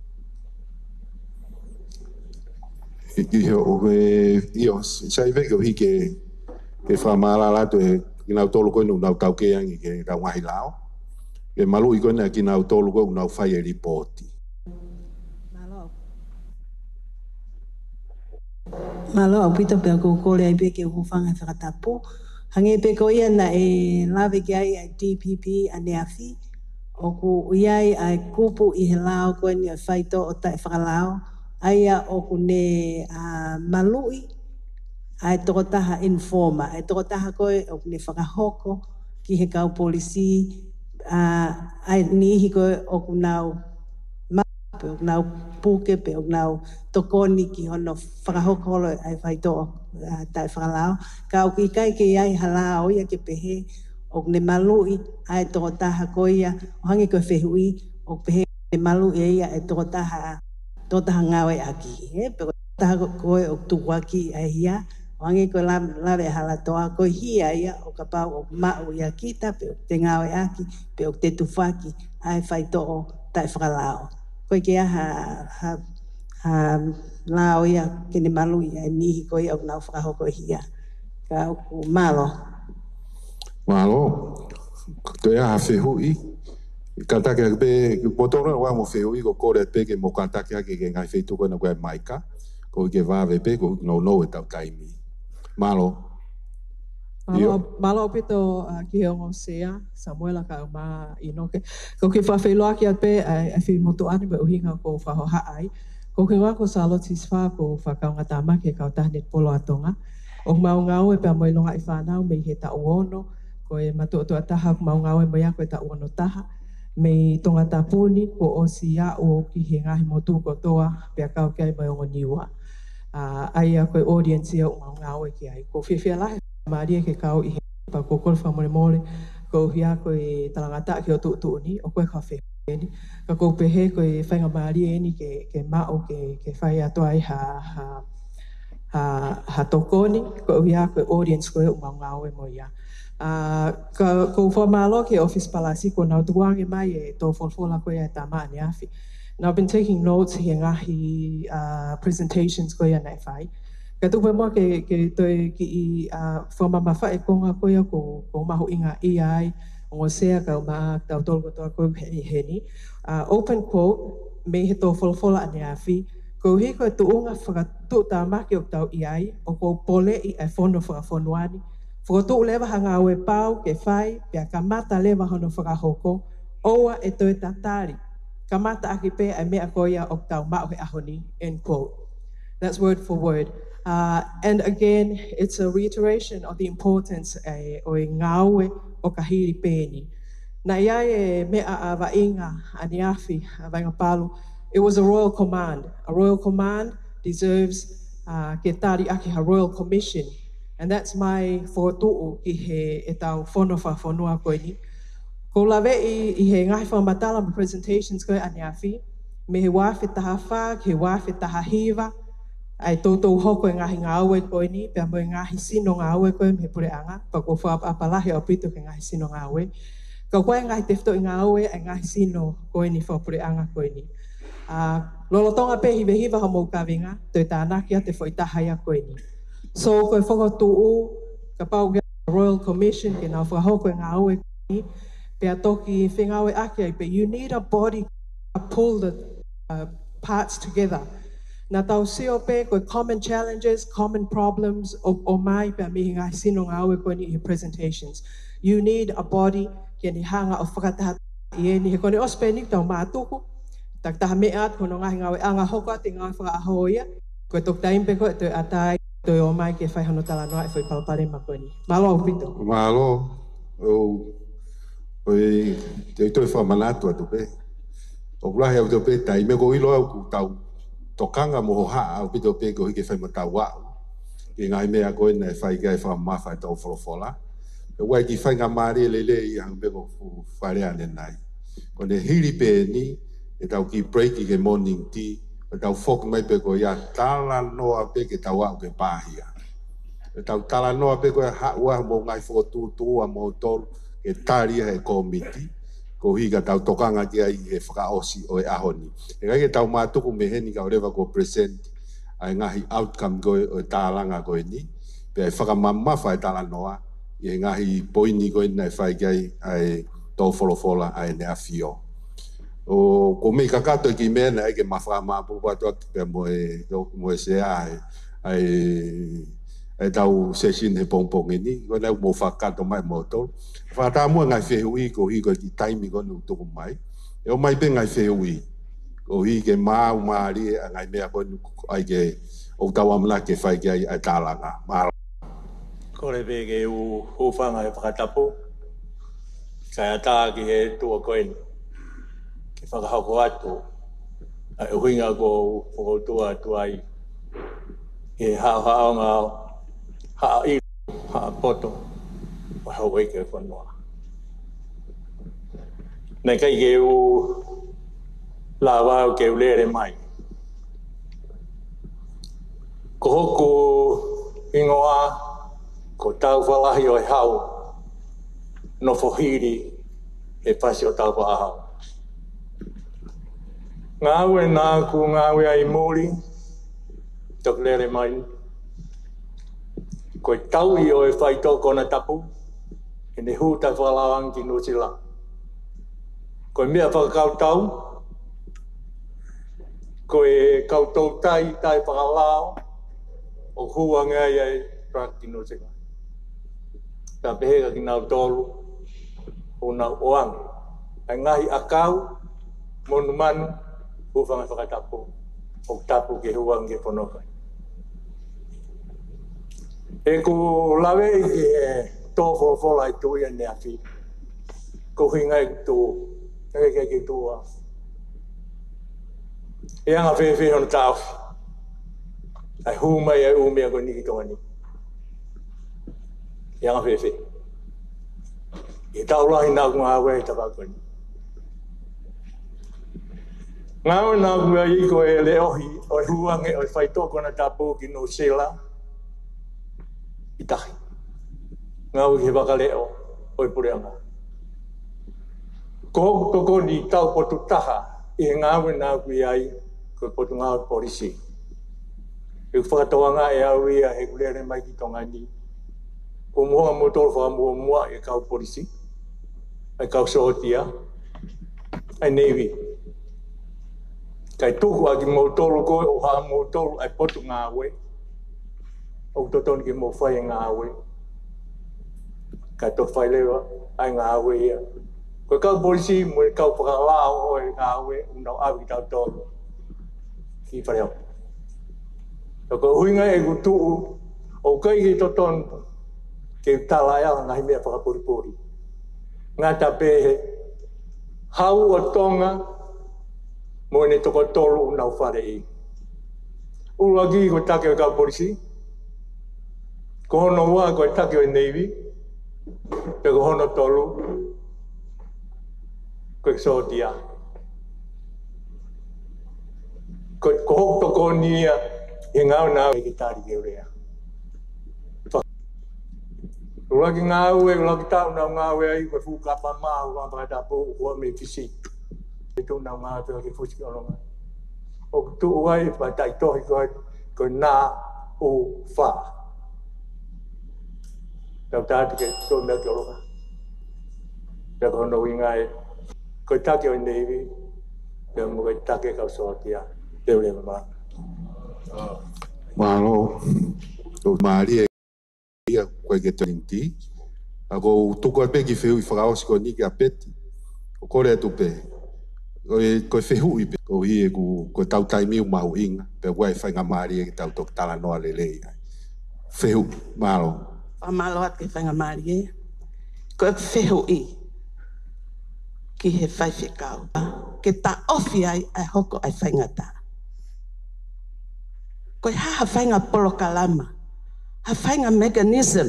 [SPEAKER 7] ki ho o io sai ve ke hike ke fa mala la to ki na tolu ko no na tau ke angi ke ka wahi lao ke malu i ko na ki na tolu ko na fai ripoti
[SPEAKER 12] malo au pita pe ko ko le pe ke ho fanga fa tapu hange pe ko ia na e lave ke ai D P P ane afi o ku iai ai kupu i he lao ko ni faito o tai whakalao aia o ku ne uh, malui ai toko taha informa ai toko taha koe o ku ne whakahoko ki he kau polisi uh, ai nihi koe o ku nau pe o nau puke pe o nau tokoni ki hono whakahoko holo ai faito o uh, tai whakalao ka o ki kai ke iai halao ia ke pehe o ne malui ai toko taha ko ia o hangi koe whehui o pehe ne malui ia e toko taha toko taha ngawe aki he pe taha koe o tuwaki ai hia o hangi koe lawe halatoa koe hia ia o ka pau o mau ia kita pe o te ngawe aki pe o te tufaki ai whaito o tai whakalao koe ke ha ha ha lao ia ke ne malui ai nihi koe o nau whakahoko hia ka o malo
[SPEAKER 7] Malo, to ia whehu i. Kantake a pe, potoro wa mo whehu i ko kore pe ke mo kantake a ke ngai whetu ko na koe maika. Ko ke wawe pe ko no no e tau kaimi. Malo.
[SPEAKER 13] Malo, malo pito uh, ki hongo sea, Samuela ka ma inoke. Ko ke whawheloa ki at pe, a whi motu anu me uhinga ko whaho haai. Ko ke wako sa lotis wha ko whakaunga tama ke kau tahnet polo atonga. O mau ngau e pe amoy longa i whanau me he ta uono. Ko e matu o taha mau ngau e moia ko e ta uono taha. Me tonga tapuni ko o siya o ki he ngahi motu ko toa pe a kau kia i mai ongo niwa. Uh, ai a koe audience ia o mau ngau e ki ai. Ko whiwhia lahe maria ke kau i he pa ko kolwha mole mole. Ko hia ko e talangata ki o tu tu ni o koe ka whiwhia ni. Ka ko pehe ko e whainga maria ni ke, ke mao ke, ke whai atoa i ha, ha, ha, ha tokoni. Ko hia ko e audience ko e o mau ngau e moia. Uh, ka, ko whamalo ke office palasi ko nau tuange mai e tō wholwhola ko e tā maa ni awhi. Now I've been taking notes hi ngahi uh, presentations ko ia nei whai. Ka tupe mua ke, ke toi ki i uh, whamamawha e konga ko ia ko, ko mahu inga i ai o ngō sea ka o maa tau tolu ko toa ko he heni. Uh, open quote, me he tō wholwhola ane awhi. Ko hi ko e tuunga whakatu tā maki o tau i ai o ko pole i e whono whakawhonuani. Whakatu lewa hanga o e pau ke whai, pia ka mata lewa hono whakahoko, oua e toi tatari. Ka mata aki pe ai mea koia o tau mao he ahoni, end quote. That's word for word. Uh, and again, it's a reiteration of the importance eh, o i ngawe o kahiri peni. Na ia e mea a vainga aniafi a vaingapalu. It was a royal command. A royal command deserves uh, ke tari aki ha royal commission. And that's my fotu'u ki he e tau whonofa whonua koe ni. Ko lawe i, i he ngahi whamatala ma presentations koe aniafi. Me he wafi taha wha, he wafi taha hiva. Ai tōtou hoko e ngahi ngā aue koe ni, pia mo e ngahi sino ngā aue koe me pure anga, pa ko wha apalahi au pito ke ngahi sino ngā aue. Ka koe ngahi tefto i ngā aue, e ngahi sino koe ni wha pure anga koe ni. Uh, Lolotonga pe hive hiva ha mou kavinga, toi tānaki a te wha i tahaya koe ni. So koe whakatū, ka pau ke Royal Commission, ke nā whahoko e ngā aue koe ni, pia toki whenga aue ake ai, but you need a body to pull the uh, parts together. Nā tau seo pe koe common challenges, common problems, o, o mai pia mihi ngai sino ngā aue koe ni i presentations. You need a body kia ni hanga o whakataha i e ni he kone ospe ni tau mātuku. Tak taha mea at kono ngahi ngā aue anga hoka te ngā whakaahoia. Koe tok taimpe koe toi atai, toi o mai ke whai hono tala noa e whai palapare ma koe ni. Malo au pito.
[SPEAKER 7] Malo. O, oi, te toi whamanatu atu pe. O kulahi au te pe tai, me ko ilo au ku tau. Tokanga mo ha au pito pe ko hike whai matau wau. Ki ngai mea koe nei whai gai wha mawhai tau wholofola. E wai ki whai ngā maari le le i hang pe ko wharea ne nai. Ko ne hiri pe ni, e tau ki break i ke morning tea, e tau whok mai pe ko ia tala noa pe ke tau au ke pāhia. E tau tala noa pe ko ia haua mo ngai whotu tua mo tolu, ke tāria he komiti. Ko higa tau tokanga ki ai he whakaosi o e ahoni. E kai ke tau mātuku me heni ka orewa ko present ai ngahi outcome koe o e tālanga koe ni. Pe ai whakamamawha e tāla noa i he ngahi poini koe nei whai kai ai tau wholofola ai ne awhio. O ko mei kakato ki mena ai ke mawha mapu watu aki pe mo e mo e se ai ai e tau session he pongpongi ni, ko nau mo whakato mai mo tolu. Whata mua ngai whehui ko hi ko ki taimi ko nu tuku mai. E o mai pe ngai whehui. Ko hi ke mau maari e ngai mea ko ai ke o tau amla ke whai ke ai ai tālanga. Mara.
[SPEAKER 14] Ko re pe ke u hufanga e whakatapu. Kai ata ki he tua koe ni. Ke whakahako atu. Ai uhinga ko whakotua atu ai. He hao hao ngao. Ha i ha poto wa ha wei ke whanua. Nei kai ke u la wau ke u lere mai. Ko hoku ingoa ko tau whalahi o e hau no whohiri e pasi o tau whaahau. Ngāwe nā ku ngāwe ai mōri tok lere mai. Koe tau i o e whai tōko na tapu, e ne hu tai whalawang ki New Zealand. Koe mea whakakau tau, koe koutou tai tai whakalao, o hua ngai ai prak ki New Zealand. Ka pehega ki nau tolu, o nau oangi. Ai ngahi akau, monu manu, hu whangai whakatapu, o tapu ke huangi e whanokai. E ko lawe i e tō wholofola i tui a nea whi. Ko hinga i tō, e kei ki tōa. E anga whewhi hono tāu. Ai hū mai ai umea ko niki tonga ni. E anga whewhi. E tau lahi nā ku ngā wei tawā ko ni. Ngā o nā ku ai ko e le ohi, o e huange o e whai tōko na tāpū ki New Zealand. I tahi. Ngā ui he waka leo, oi pureanga. Ko hoku toko ni tau potu taha, i he ngāwe nā kui ai, ko potu ngāwe polisi. E whakatoanga e au ia he kulere mai ki tonga ni. Ko muhonga mo tolu whaka mua mua e kau polisi, e kau sohotia, e Navy. Kai tuku a ki mo tolu koe, o haa mo tolu ai potu ngāwe, o totoni ki mo whai ngā awe. Kai to whai lewa, ai ngā awe ia. Koe kau polisi, mo e kau whakalao o e ngā awe, unau awi ki tau tolu. Ki whare au. Ko huinga e gutu o kai ki to ton ke talaya ngai me pa pori pori. Nga tape hau o tonga mo ne to ko tolu na fare i. Ulagi ko take ka polisi. Ko no wa ko take o navy. Pe ko hono tolu. Ko so dia. Ko ko to ko nia ingau na ki tari ke rea. Lagi ngau e lagi tau na ngau e ko fu ka pa ma wa ba da po ko me kisi. Itu na ngau pe ki fu ki olonga. O tu wai pa tai to ko ko na o fa. Tau ta ke to na ki olonga. Ya ko no winga e ko ta ke ne vi. Ya mo ko ta ke ka so tia. Te le ma.
[SPEAKER 3] Malo, o Maria ia koe ke tarinti. Ako tuko e pe ki whehu i whakaos ko ni ki a peti. O kore atu pe. Koe whehu i pe. Ko hi e ku koe tau taimiu mahu inga. Pe wai whainga Maria ki tau tok tala noa lelei. Whehu, malo.
[SPEAKER 4] Pamalo at ke whainga Maria. Koe whehu i. Ki he whai whikau. Ke ta ofi ai ai hoko ai whainga ta. Koe haha whainga polokalama. Ha whainga mechanism.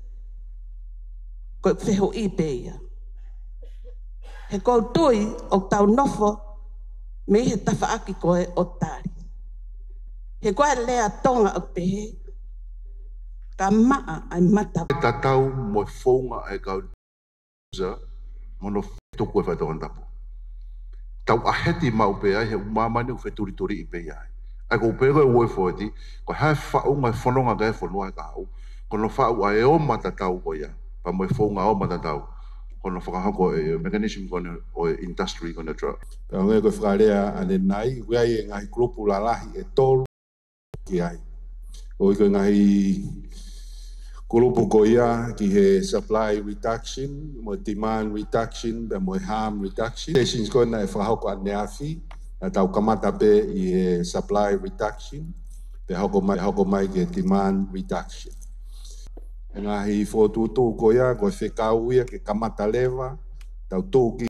[SPEAKER 4] Koe wheho i peia. He koutui o tau nofo me he tawhaaki koe o tari. He koe lea tonga o pehe. Ka maa ai mata.
[SPEAKER 6] Tatau mo whaunga e kau mono tuku e whaitokan tapu. Tau aheti mau pe ai he umamani u wheturi-turi i pe ai. Ai ko pego e woi foti, ko hae whaunga e whanonga kai whanua e kau, kono whau a e o matatau ko ia, pa mo e whaunga o matatau, kono whakahako e mechanism kono o industry kono tra.
[SPEAKER 3] Pea ngai koe whakarea ane nai, wei e ngahi grupu lalahi e tolu ki ai. O i koe ngahi grupu ko ia ki he supply reduction, mo demand reduction, pea mo e harm reduction. Stations koe na e whakahako ane afi, na tau kamata pe i he supply reduction, pe hoko mai, hoko mai ke demand reduction. E ngahi whotutu ko ia, ko e whekau ia ke kamata lewa, tau tōki